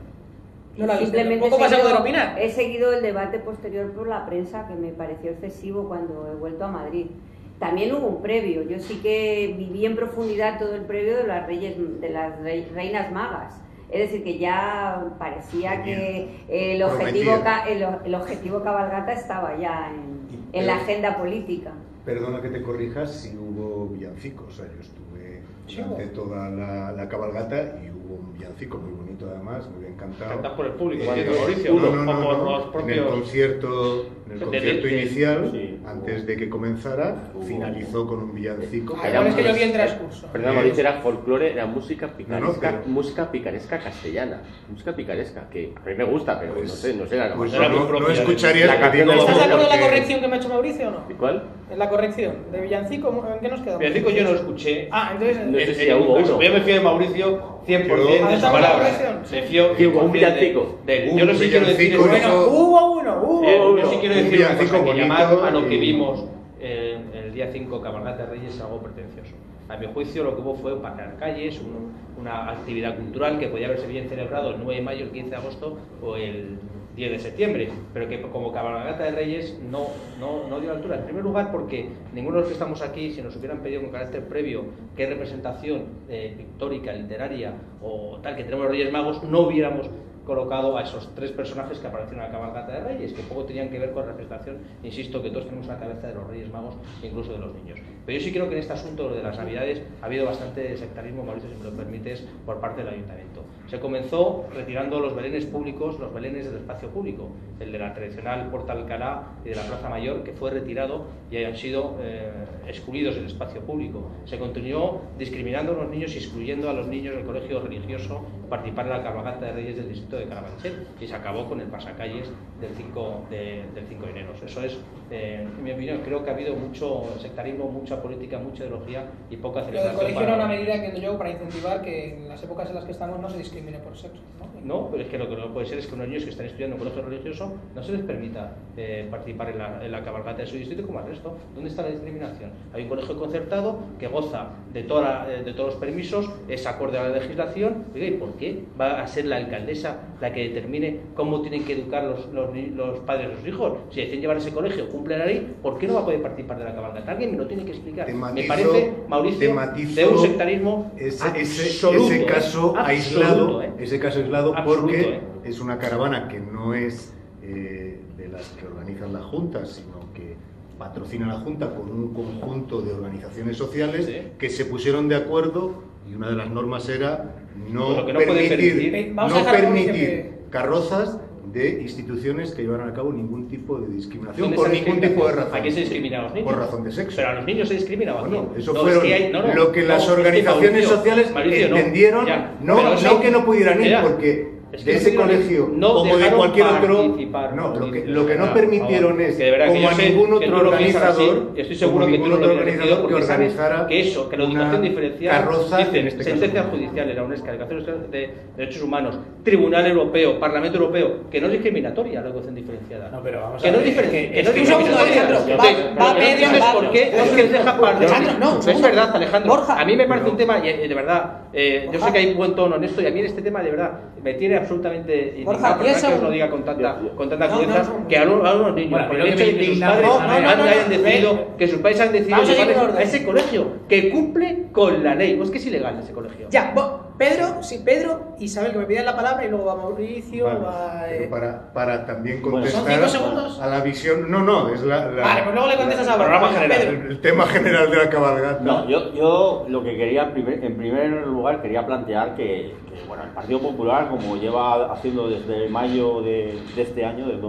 No la viste. Simplemente Poco vas a poder opinar. he seguido el debate posterior por la prensa, que me pareció excesivo cuando he vuelto a Madrid. También hubo un previo. Yo sí que viví en profundidad todo el previo de las reinas magas. Es decir, que ya parecía que el objetivo cabalgata estaba ya en la agenda política. Perdona que te corrijas, si hubo villancicos. O sea, yo estuve durante toda la cabalgata y hubo un villancico muy bonito, además, muy bien cantado. Cantado por el público, Cuando- entiendo, Mauricio, no, o por los En propios... el concierto inicial, sí. antes de que comenzara, finalizó con un villancico. Ah, igual es que yo vi en transcurso. Perdón, Mauricio, era folclore, era música picaresca, No, pero- música picaresca castellana, música picaresca, que a mí me gusta, pero Pues- no sé, era Pues era muy no propia de- escucharías la que canción digo, de- ¿Estás de acuerdo en la porque- corrección que me ha hecho Mauricio o no? ¿Y cuál? En la corrección de villancico, ¿en qué nos quedamos? Villancico yo no lo escuché. Ah, entonces... No sé si ya hubo uno. Yo me fío de Mauricio 100% de Yo- sus ¿Estamos en la palabras. corrección? Me fío Que hubo un 100% villancico. de él. Un Yo no sé quiero decir... villancico Bueno, hubo uno. Yo sí quiero Un decir una cosa, villancico que llamar bonito a lo que y- vimos el día 5 cabalgata de Reyes es algo pretencioso. A mi juicio lo que hubo fue patear calles, una actividad cultural que podía haberse bien celebrado el 9 de mayo, el 15 de agosto o el 10 de septiembre, pero que como cabalgata de Reyes no dio la altura. En primer lugar porque ninguno de los que estamos aquí, si nos hubieran pedido con carácter previo qué representación pictórica, literaria o tal que tenemos los Reyes Magos, no hubiéramos colocado a esos tres personajes que aparecieron en la cabalgata de Reyes, que poco tenían que ver con la representación, insisto, que todos tenemos en la cabeza de los Reyes Magos e incluso de los niños. Pero yo sí creo que en este asunto de las Navidades ha habido bastante sectarismo, Mauricio, si me lo permites, por parte del Ayuntamiento. Se comenzó retirando los belenes públicos, los belenes del espacio público, el de la tradicional Puerta Alcalá y de la Plaza Mayor, que fue retirado y hayan sido excluidos del espacio público. Se continuó discriminando a los niños y excluyendo a los niños del colegio religioso participar en la cabalgata de Reyes del distrito de Carabanchel, y se acabó con el pasacalles del 5 de enero. Eso es, en mi opinión, creo que ha habido mucho sectarismo, mucha política, mucha ideología y poca celebración. Lo del colegio era una medida que yo para incentivar que en las épocas en las que estamos no se discrimine por sexo, ¿no? No, pero es que lo que no puede ser es que unos niños que están estudiando en un colegio religioso no se les permita participar en la cabalgata de su distrito como al resto. ¿Dónde está la discriminación? Hay un colegio concertado que goza de todos los permisos, es acorde a la legislación. Oiga, ¿y por qué va a ser la alcaldesa la que determine cómo tienen que educar los padres de los hijos? Si deciden llevar a ese colegio, cumple la ley, ¿por qué no va a poder participar de la cabalgata? Alguien me lo tiene que explicar. Me parece, Mauricio, de un sectarismo absoluto. Ese caso aislado, Absoluto, porque es una caravana que no es de las que organizan la Junta, sino que patrocina la Junta con un conjunto de organizaciones sociales que se pusieron de acuerdo, y una de las normas era no permitir carrozas de instituciones que llevaran a cabo ningún tipo de discriminación por ningún tipo de razón. ¿A quién se discrimina? ¿A los niños? Por razón de sexo. Pero a los niños se discriminaba. Bueno, eso fueron lo que las organizaciones sociales entendieron, no que no pudieran ir, porque de ese colegio, como de cualquier otro, lo que no permitieron es, como a ningún otro organizador, estoy seguro que tú no lo hubieras porque organizara que la educación diferencial, dicen sentencias judiciales, la UNESCO, Declaración de Derechos Humanos, Tribunal Europeo, Parlamento Europeo, que no es discriminatoria la educación diferenciada. No, pero vamos que no es discriminatoria. ¿Por qué? Es que deja parte. Es verdad, Alejandro. A mí me parece un tema, de verdad, yo sé que hay buen tono en esto, y a mí en este tema, de verdad, me tiene absolutamente indignado, que os lo diga con tanta crudeza, que a unos niños, por el hecho de que sus padres hayan decidido, que sus padres han decidido llevar a ese colegio, que cumple con la ley. Pues que es ilegal ese colegio. Ya, Pedro, Isabel, que me pidan la palabra, y luego va Mauricio, para también contestar a la visión. Es la vale, pues luego le contestas a programa general. El tema general de la cabalgata. No, yo lo que quería, en primer lugar, quería plantear que bueno, el Partido Popular, como lleva haciendo desde mayo de este año, del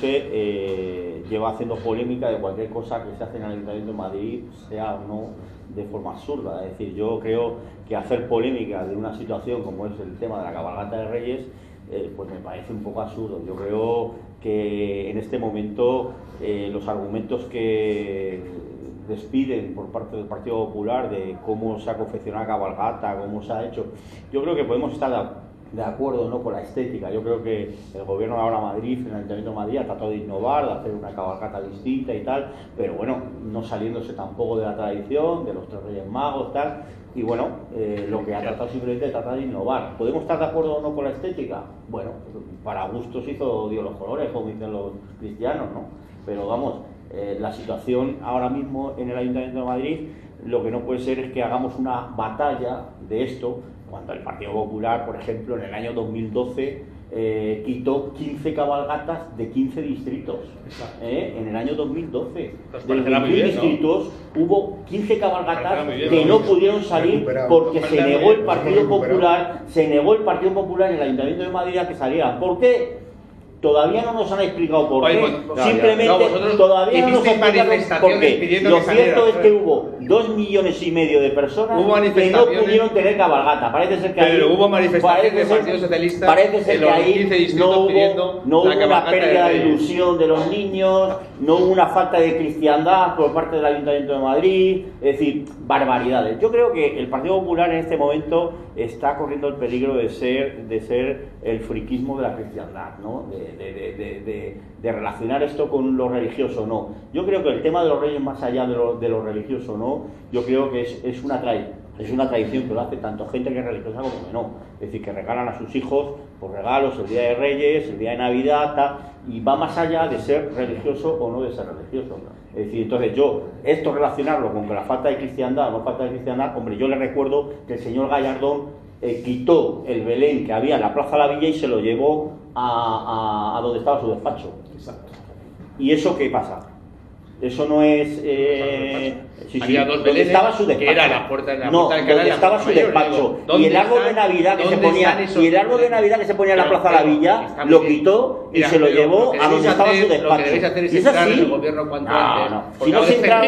2015, lleva haciendo polémica de cualquier cosa que se hace en el Ayuntamiento de Madrid, sea o no de forma absurda. Es decir, yo creo que hacer polémica de una situación como es el tema de la cabalgata de Reyes, pues me parece un poco absurdo. Yo creo que en este momento los argumentos que despiden por parte del Partido Popular de cómo se ha confeccionado la cabalgata, cómo se ha hecho, yo creo que podemos estar de acuerdo, ¿no?, con la estética. Yo creo que el gobierno de ahora Madrid, el Ayuntamiento de Madrid, ha tratado de innovar, de hacer una cabalgata distinta y tal, pero bueno, no saliéndose tampoco de la tradición, de los tres Reyes Magos, tal, y bueno, lo que ha tratado simplemente de tratar de innovar. ¿Podemos estar de acuerdo o no con la estética? Bueno, para gustos hizo Dios los colores, como dicen los cristianos, ¿no? Pero vamos, la situación ahora mismo en el Ayuntamiento de Madrid, lo que no puede ser es que hagamos una batalla de esto, cuando el Partido Popular, por ejemplo, en el año 2012 quitó 15 cabalgatas de 15 distritos. En el año 2012. De los 15 distritos hubo 15 cabalgatas que no pudieron salir porque se negó el Partido Popular, en el Ayuntamiento de Madrid a que salieran. ¿Por qué? Todavía no nos han explicado por qué. Simplemente todavía no nos han explicado por qué. Lo cierto es que hubo 2,5 millones de personas que no pudieron tener cabalgata. Parece ser que hubo manifestaciones del Partido Socialista. Parece ser que ahí no hubo una pérdida de ilusión de los niños, no hubo una falta de cristiandad por parte del Ayuntamiento de Madrid, es decir, barbaridades. Yo creo que el Partido Popular en este momento está corriendo el peligro de ser el friquismo de la cristiandad, ¿no? de relacionar esto con lo religioso, no. Yo creo que el tema de los reyes, más allá de lo religioso, no, yo creo que es una tradición que lo hace tanto gente que es religiosa como que no. Es decir, que regalan a sus hijos por regalos el día de Reyes, el día de Navidad, tal, y va más allá de ser religioso o no de ser religioso. Es decir, entonces esto relacionarlo con que la falta de cristiandad o no falta de cristiandad, hombre, yo le recuerdo que el señor Gallardón quitó el Belén que había en la Plaza de la Villa y se lo llevó a donde estaba su despacho. Exacto. ¿Y eso qué pasa? Eso no es... Había dos donde Belenes, estaba su despacho. que era la puerta de la no, puerta del donde canal, estaba la su mayor, despacho. digo, Y el árbol de Navidad que se ponía, y el árbol de Navidad que se ponía en la Plaza de la Villa, lo quitó y se lo llevó a donde estaba su despacho. Lo que debéis hacer es entrar en el gobierno cuanto antes. No. Porque Si no se entra,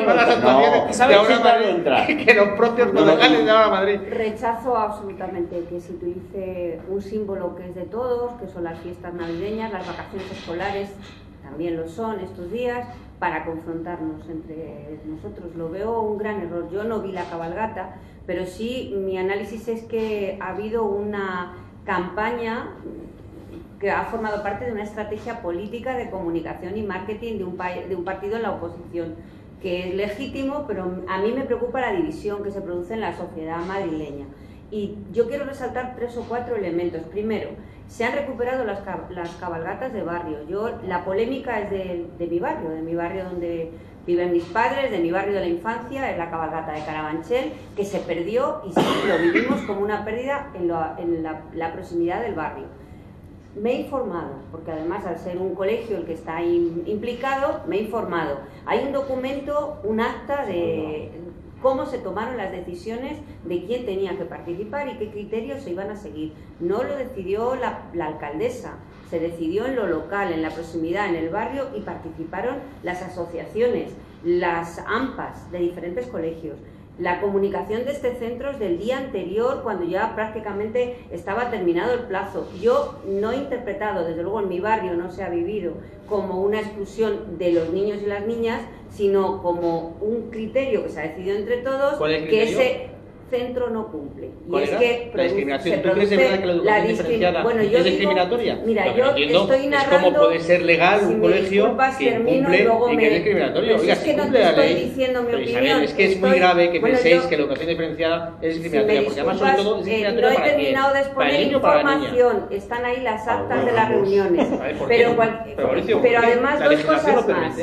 que los propios locales de ahora Madrid. Rechazo absolutamente que se utilice un símbolo que es de todos, que son las fiestas navideñas, las vacaciones escolares, también lo son estos días, para confrontarnos entre nosotros. Lo veo un gran error. Yo no vi la cabalgata, pero sí mi análisis es que ha habido una campaña que ha formado parte de una estrategia política de comunicación y marketing de un partido en la oposición, que es legítimo, pero a mí me preocupa la división que se produce en la sociedad madrileña. Y yo quiero resaltar 3 o 4 elementos. Primero, se han recuperado las cabalgatas de barrio. La polémica es de mi barrio donde viven mis padres, de mi barrio de la infancia, es la cabalgata de Carabanchel, que se perdió y sí, lo vivimos como una pérdida en la proximidad del barrio. Me he informado, porque además al ser un colegio el que está implicado, me he informado. Hay un documento, un acta de cómo se tomaron las decisiones de quién tenía que participar y qué criterios se iban a seguir. No lo decidió la alcaldesa, se decidió en lo local, en la proximidad, en el barrio, y participaron las asociaciones, las AMPAs de diferentes colegios. La comunicación de este centro es del día anterior, cuando ya prácticamente estaba terminado el plazo. Yo no he interpretado, desde luego en mi barrio no se ha vivido como una exclusión de los niños y las niñas, sino como un criterio que se ha decidido entre todos, que ese centro no cumple. Y es que la discriminación. ¿Tú crees de verdad que la educación diferenciada es discriminatoria? Mira, yo estoy narrando. Es cómo puede ser legal un colegio que incumple y que es discriminatorio. Oiga, si cumple la ley. Pero Isabel, es que es muy grave que penséis que la educación diferenciada es discriminatoria, porque además, sobre todo, es discriminatoria no he terminado de exponer información. Están ahí las actas de las reuniones. Pero además, dos cosas más.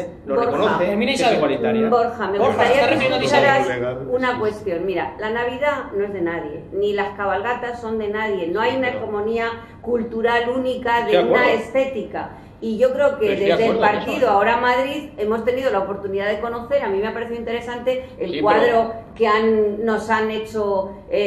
Borja, me gustaría que escucharas una cuestión. Mira, la Navidad no es de nadie, ni las cabalgatas son de nadie, no hay una hegemonía cultural única de una estética. Y yo creo que desde el partido Ahora Madrid hemos tenido la oportunidad de conocer, a mí me ha parecido interesante el cuadro que nos han hecho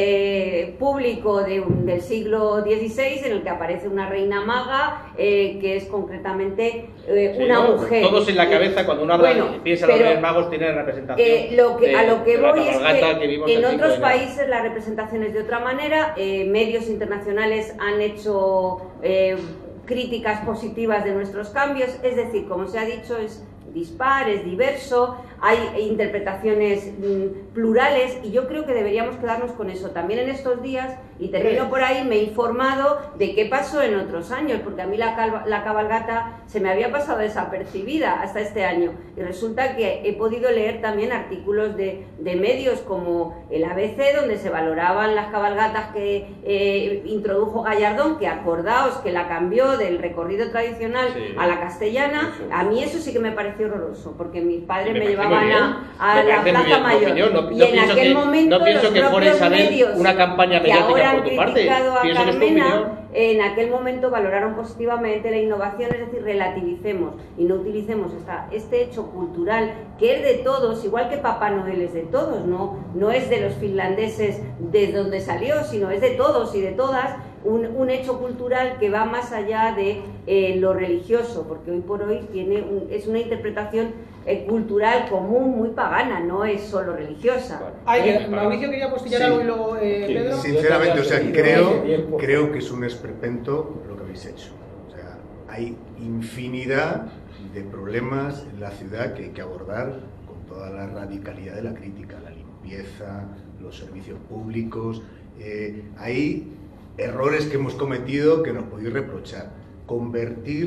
público del siglo XVI, en el que aparece una reina maga, que es concretamente una mujer. Todos en la cabeza, cuando uno piensa en los Reyes Magos, tiene representación. A lo que voy es que en otros países la representación es de otra manera, medios internacionales han hecho críticas positivas de nuestros cambios, es decir, como se ha dicho, es dispar, es diverso, hay interpretaciones plurales, y yo creo que deberíamos quedarnos con eso. También en estos días, y termino por ahí, me he informado de qué pasó en otros años, porque a mí la cabalgata se me había pasado desapercibida hasta este año, y resulta que he podido leer también artículos de medios como el ABC, donde se valoraban las cabalgatas que introdujo Gallardón, que acordaos que la cambió del recorrido tradicional a la castellana. A mí eso sí que me pareció horroroso, porque mis padres me llevaban a la Plaza Mayor, y en aquel momento los propios medios una campaña que ahora han por tu parte. criticado a Pienso que es tu Carmena, opinión. en aquel momento valoraron positivamente la innovación, es decir, relativicemos y no utilicemos este hecho cultural que es de todos, igual que Papá Noel es de todos, no es de los finlandeses de donde salió, sino es de todos y de todas, un hecho cultural que va más allá de lo religioso, porque hoy por hoy es una interpretación cultural común, muy pagana, no es solo religiosa. Mauricio quería apostillar algo y luego Pedro. Sinceramente, o sea, creo que es un esperpento lo que habéis hecho. O sea, hay infinidad de problemas en la ciudad que hay que abordar con toda la radicalidad de la crítica, la limpieza, los servicios públicos. Hay errores que hemos cometido que nos podéis reprochar. Convertir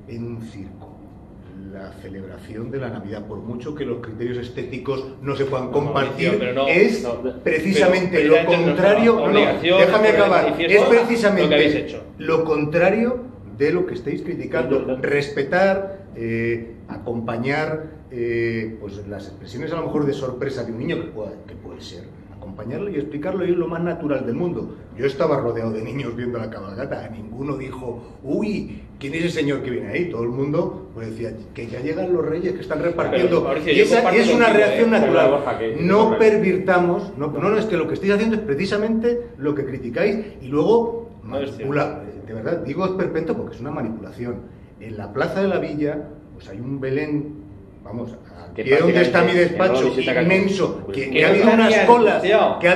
en un circo. La celebración de la Navidad, por mucho que los criterios estéticos no se puedan compartir, es precisamente lo contrario. Déjame acabar. Es precisamente lo contrario de lo que estáis criticando. Respetar, acompañar, pues las expresiones a lo mejor de sorpresa de un niño que puede ser. Acompañarlo y explicarlo y es lo más natural del mundo. Yo estaba rodeado de niños viendo la cabalgata, ninguno dijo, uy, ¿quién es ese señor que viene ahí? Todo el mundo pues decía, que ya llegan los reyes que están repartiendo. Y esa es una reacción natural. No pervirtamos, no, es que lo que estáis haciendo es precisamente lo que criticáis y luego manipula. De verdad, digo esperpento porque es una manipulación. En la Plaza de la Villa, pues hay un Belén, vamos, aquí es donde está mi despacho, inmenso, que ha habido unas colas, que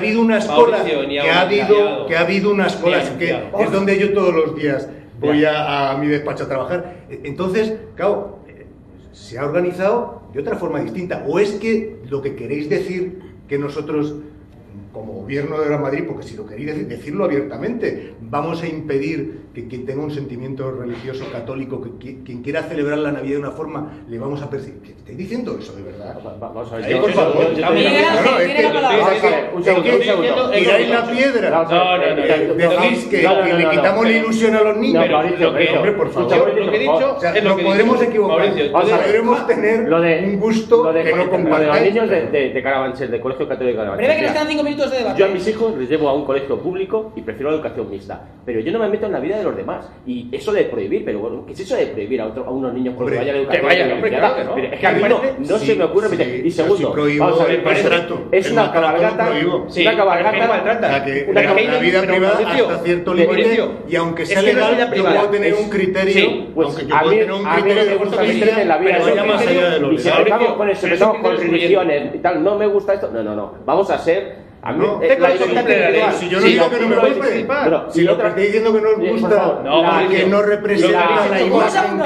ha habido unas colas, que es donde yo todos los días voy a mi despacho a trabajar. Entonces, claro, se ha organizado de otra forma distinta. O es que lo que queréis decir que nosotros, como gobierno de la Madrid, porque si lo queréis decir, decirlo abiertamente, vamos a impedir que quien tenga un sentimiento religioso católico, que quien quiera celebrar la Navidad de una forma, le vamos a perseguir. ¿Qué estáis diciendo eso de verdad? Vamos a ver. Por favor. Un segundo. Tiráis la piedra. Decís que le quitamos la ilusión a los niños. Hombre, por favor. Lo que he dicho es lo que podremos equivocar. Podremos tener un gusto que no compartáis. Lo de los niños de Carabanchel, del Colegio Católico de Carabanchel. Breve, que nos quedan 5 minutos de debate. Yo a mis hijos les llevo a un colegio público y prefiero la educación mixta. Pero yo no me meto en la vida de los demás. Y eso de prohibir, pero bueno, ¿qué es eso de prohibir a unos niños porque vayan a educación? Es que a mí no se me ocurre meter. Y segundo, vamos a ver, es una cabalgata. Una cabalgata. La vida privada hasta cierto límite. Y aunque sea legal, yo puedo tener un criterio. Pues a mí no me gusta meterme en la vida de los demás. Y si empezamos con religiones y tal, no me gusta esto. No. Vamos a ser. A mí, si yo no digo que no me guste, si lo que estoy diciendo que no os gusta, que no representa la imagen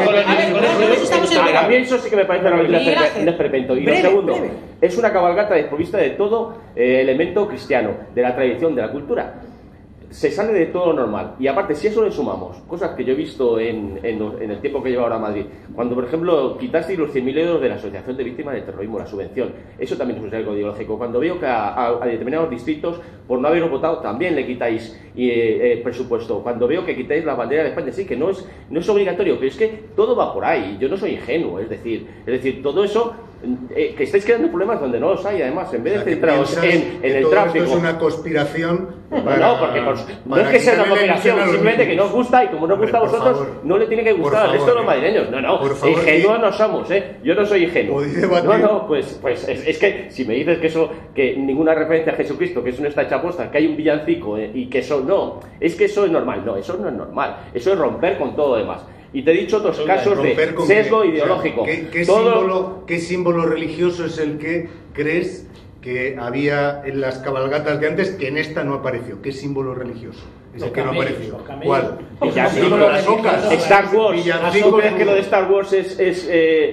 que a mí eso sí que me parece un esperpento. Y lo segundo, es una cabalgata desprovista de todo elemento cristiano, de la tradición, de la cultura. Se sale de todo lo normal. Y aparte, si eso le sumamos cosas que yo he visto en el tiempo que llevo ahora a Madrid, cuando por ejemplo quitasteis los 100.000 euros de la Asociación de Víctimas del Terrorismo, la subvención, eso también es un algo ideológico. Cuando veo que a determinados distritos, por no haberlo votado, también le quitáis presupuesto. Cuando veo que quitáis la bandera de España, sí, que no es obligatorio, pero es que todo va por ahí. Yo no soy ingenuo, es decir, todo eso. Que estáis creando problemas donde no los hay, además, en vez de centraros en el tráfico. Esto es una conspiración. No, porque no es que sea una conspiración, simplemente que no os gusta y como no os gusta a vosotros, no le tiene que gustar al resto de los madrileños. No, ingenuos no somos, yo no soy ingenuo. No, pues es que si me dices que ninguna referencia a Jesucristo, que eso no está hecha aposta, que hay un villancico y que eso no, es que eso es normal. No, eso no es normal, eso es romper con todo lo demás. Y te he dicho otros casos de sesgo ideológico. O sea, ¿qué símbolo religioso es el que crees que había en las cabalgatas de antes que en esta no apareció? ¿Qué símbolo religioso es el que no apareció? ¿Cuál? Star Wars. ¿Tú crees que lo de Star Wars es eso?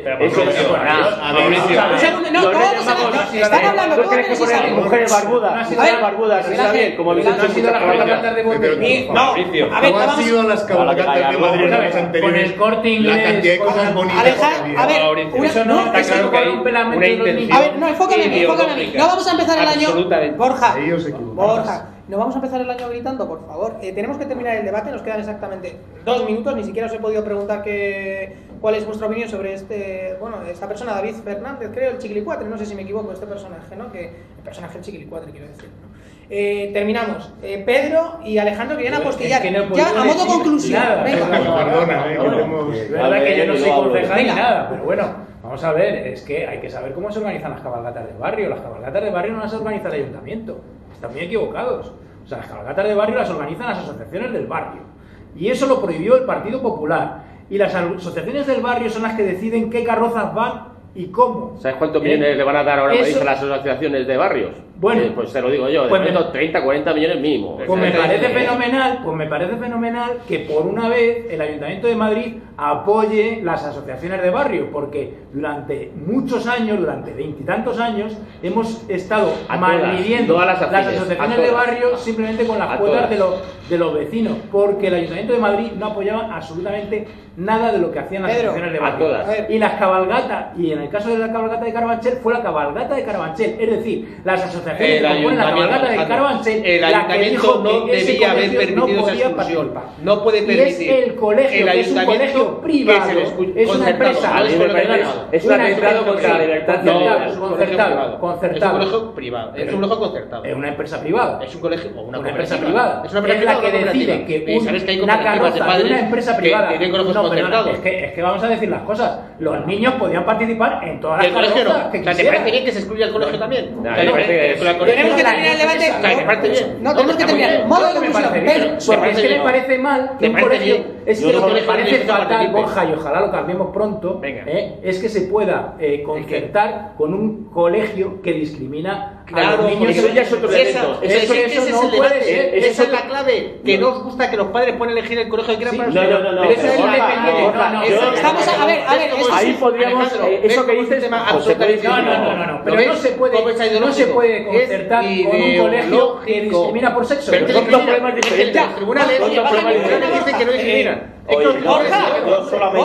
Están hablando ¿tú crees que poner mujeres barbudas está bien? Como habéis hecho en las cabalgatas de Madrid. No, ha sido las cabalgatas de Madrid en las anteriores. Con el Corte Inglés. La cantidad de cosas bonitas. A ver, eso no está claro que hay una intención. A ver, no, enfócame a mí. No vamos a empezar el año. Borja, no vamos a empezar el año gritando, por favor. Tenemos que terminar el debate, nos quedan exactamente 2 minutos. Ni siquiera os he podido preguntar cuál es vuestra opinión sobre esta persona, David Fernández, creo, el Chiquilicuatre, no sé si me equivoco, este personaje, ¿no? El personaje del Chiquilicuatre, quiero decir, ¿no? Terminamos. Pedro y Alejandro querían apostillar. Ya, a modo conclusión. Venga. Es verdad que yo no soy concejal ni nada, pero bueno, vamos a ver, es que hay que saber cómo se organizan las cabalgatas de barrio. Las cabalgatas de barrio no las organiza el ayuntamiento. Están muy equivocados. O sea, las cabalgatas de barrio las organizan las asociaciones del barrio. Y eso lo prohibió el Partido Popular. Y las asociaciones del barrio son las que deciden qué carrozas van y cómo. ¿Sabes cuántos millones le van a dar ahora a las asociaciones de barrios? Bueno, pues te lo digo yo, pues 30, 40 millones mínimo. Pues me parece fenomenal que por una vez el Ayuntamiento de Madrid apoye las asociaciones de barrio, porque durante muchos años, durante 20 y tantos años, hemos estado malviviendo las asociaciones de barrio simplemente con las cuotas de los vecinos, porque el Ayuntamiento de Madrid no apoyaba absolutamente nada de lo que hacían las asociaciones de barrio. Y las cabalgatas, y en el caso de la cabalgata de Carabanchel, fue la cabalgata de Carabanchel, es decir, las asociaciones que componen la cabalgata de Carabanchel, el ayuntamiento no debía haber permitido esa exclusión. No puede permitir. Y es el colegio, que es un colegio privado, es una empresa, es un atentado contra la libertad. Concertado. Es un colegio privado, es un colegio concertado. Es una empresa privada. Es un colegio o una empresa privada. Es una empresa la que decide que ¿sabes que hay una carroza de una empresa privada. Es que vamos a decir las cosas. Los niños podían participar en todas las carrozas que quisieran. ¿Te parece bien que se excluya el colegio también? Tenemos que terminar el debate. ¿Te parece bien? No, tenemos que terminar. Modo de conclusión. Porque es que me parece mal que un colegio, es que lo que me parece fatal, Borja, y ojalá lo cambiemos pronto, es que se pueda concertar con un colegio que discrimina a los niños. Eso ya es otro elemento. Eso no puede ser. Esa es la clave. Que no os gusta que los padres puedan elegir el colegio que quieran para sus hijos. No. Pero eso es independiente. Estamos a ver. Ahí podríamos. Eso que dices. No. Pero no se puede concertar con un colegio que discrimina por sexo. Pero son dos problemas diferentes. Los tribunales dicen que no discriminan. Yo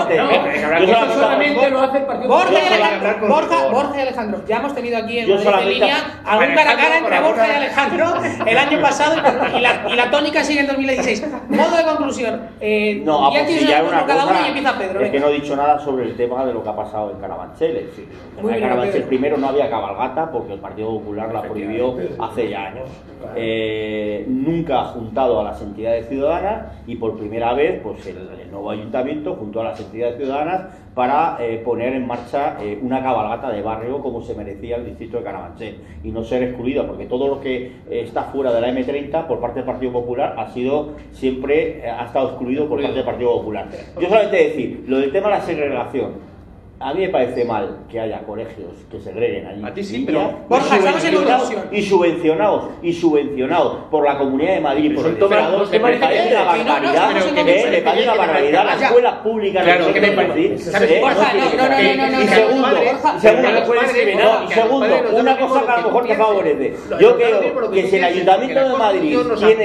solamente lo hace el Partido Borja y Alejandro, ya hemos tenido aquí en Madrid en línea algún cara a cara entre Borja y Alejandro el año pasado y la tónica sigue en 2016. Modo de conclusión. Ya tienes una cosa cada uno y empieza Pedro. Es que no he dicho nada sobre el tema de lo que ha pasado en Carabanchel. Es decir, en Carabanchel primero no había cabalgata porque el Partido Popular la prohibió hace ya años. Nunca ha juntado a las entidades ciudadanas y por primera vez pues el nuevo ayuntamiento juntó a las entidades ciudadanas para poner en marcha una cabalgata de barrio como se merecía el distrito de Carabanchel y no ser excluida, porque todo lo que está fuera de la M30 por parte del Partido Popular ha estado excluido por parte del Partido Popular. Yo solamente decir, lo del tema de la segregación. A mí me parece mal que haya colegios que segreguen allí. A ti sí, pero Borja, estamos en conclusión. Y subvencionados por la Comunidad de Madrid, por el Estado, me parece una barbaridad. Me parece una barbaridad. Las escuelas públicas. Claro, ¿qué me parece? Y segundo, una cosa que a lo mejor te favorece. Yo creo que si el Ayuntamiento de Madrid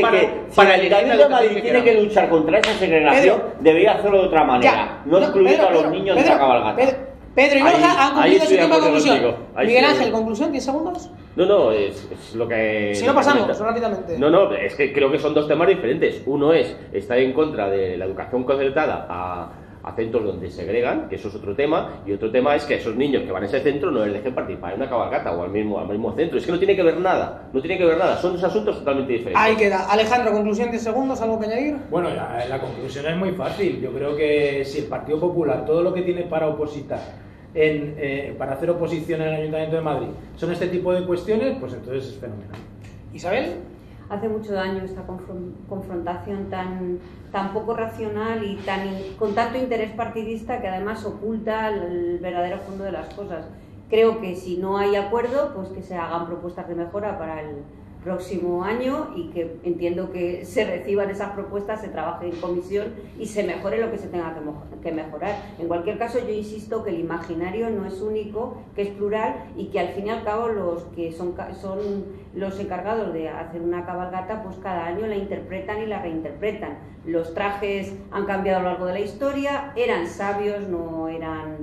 tiene que luchar contra esa segregación, debería hacerlo de otra manera, no excluyendo a los niños de la cabalgata. Pedro y Borja han cumplido su tiempo de conclusión. Miguel Ángel, ¿conclusión? ¿10 segundos? No, es lo que... Si no pasamos, rápidamente. No, es que creo que son dos temas diferentes. Uno es estar en contra de la educación concertada a centros donde segregan, que eso es otro tema, y otro tema es que esos niños que van a ese centro no les dejen participar en una cabalgata o al mismo centro. Es que no tiene que ver nada, son dos asuntos totalmente diferentes. Ahí queda. Alejandro, conclusión, 10 segundos, ¿algo que añadir? Bueno, la conclusión es muy fácil. Yo creo que si el Partido Popular, todo lo que tiene para opositar, para hacer oposición en el Ayuntamiento de Madrid, son este tipo de cuestiones, pues entonces es fenomenal. Isabel. Hace mucho daño esta confrontación tan poco racional y con tanto interés partidista que además oculta el verdadero fondo de las cosas. Creo que si no hay acuerdo, pues que se hagan propuestas de mejora para el próximo año y que entiendo que se reciban esas propuestas, se trabaje en comisión y se mejore lo que se tenga que mejorar. En cualquier caso, yo insisto que el imaginario no es único, que es plural y que al fin y al cabo los que son los encargados de hacer una cabalgata, pues cada año la interpretan y la reinterpretan. Los trajes han cambiado a lo largo de la historia, eran sabios, no eran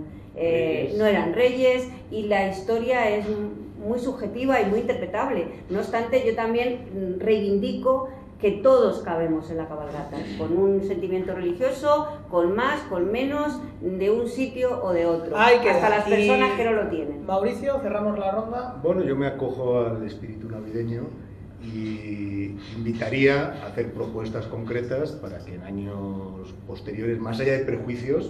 reyes, y la historia es muy subjetiva y muy interpretable. No obstante, yo también reivindico que todos cabemos en la cabalgata, con un sentimiento religioso, con más, con menos, de un sitio o de otro, hasta las personas que no lo tienen. Mauricio, cerramos la ronda. Bueno, yo me acojo al espíritu navideño y invitaría a hacer propuestas concretas para que en años posteriores, más allá de prejuicios,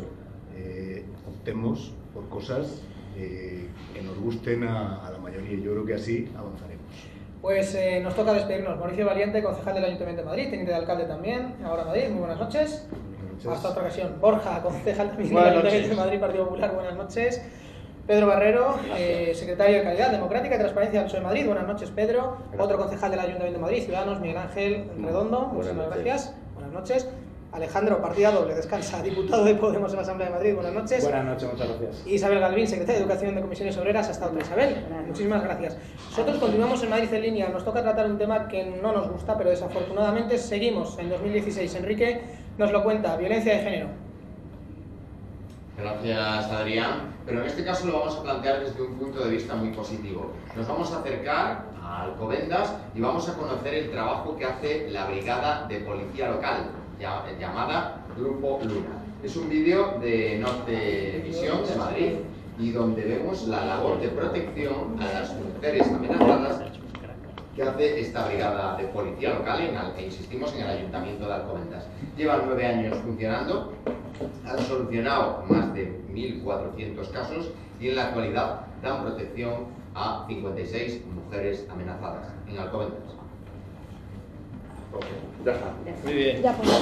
optemos por cosas que nos gusten a la mayoría. Yo creo que así avanzaremos. Pues nos toca despedirnos. Mauricio Valiente, concejal del Ayuntamiento de Madrid, teniente de alcalde también, ahora Madrid. Muy buenas noches. Hasta otra ocasión. Borja, concejal también del Ayuntamiento de Madrid, Partido Popular. Buenas noches. Pedro Barrero, secretario de Calidad Democrática y Transparencia del PSOE de Madrid. Buenas noches, Pedro. Otro concejal del Ayuntamiento de Madrid, Ciudadanos, Miguel Ángel Redondo. Muchísimas gracias. Buenas noches. Alejandro Partida Doble, descansa, diputado de Podemos en la Asamblea de Madrid. Buenas noches. Buenas noches, muchas gracias. Y Isabel Galvín, secretaria de Educación de Comisiones Obreras. Hasta otra, Isabel. Muchísimas gracias. Nosotros continuamos en Madrid en línea. Nos toca tratar un tema que no nos gusta, pero desafortunadamente seguimos en 2016. Enrique nos lo cuenta, violencia de género. Gracias, Adrián. Pero en este caso lo vamos a plantear desde un punto de vista muy positivo. Nos vamos a acercar a Alcobendas y vamos a conocer el trabajo que hace la Brigada de Policía Local, llamada Grupo Luna. Es un vídeo de Norte Visión de Madrid y donde vemos la labor de protección a las mujeres amenazadas que hace esta Brigada de Policía Local, insistimos, en el Ayuntamiento de Alcobendas. Llevan 9 años funcionando, han solucionado más de 1.400 casos y en la actualidad dan protección a 56 mujeres amenazadas en Alcobendas. Ya está. Muy bien. Ya, pues.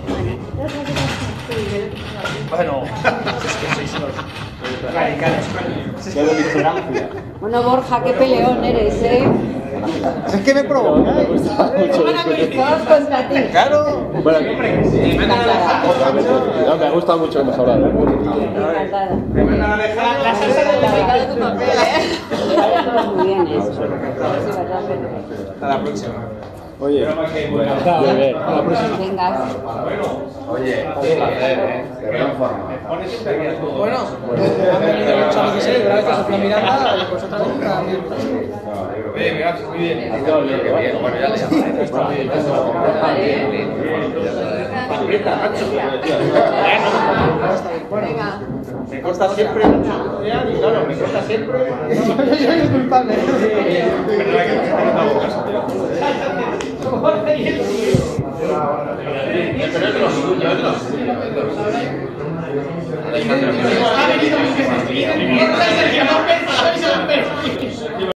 Bueno, es que sois unos radicales. Qué diferencia. Bueno, Borja, qué peleón eres, ¿eh? Es que me provocáis. Todos contra ti. Claro. Bueno, no, me gusta mucho que hemos hablado. Encantada. La salsa de Encantada tu papel, ¿eh? Todos muy bien, ¿eh? Sí, verdad, pero... Hasta la próxima. Oye, Venga. Oye, de gran forma. Bueno, han venido los chavos de serie, una vez a Sofía Miranda y pues otra vez a mí. Bien, gracias, muy bien. Bueno, ya le Venga. Me corta siempre mucho. Y claro, me corta siempre. Yo soy el culpable. Perdona que me he cortado boca. Pero es lo suyo, es lo suyo. Alejandro,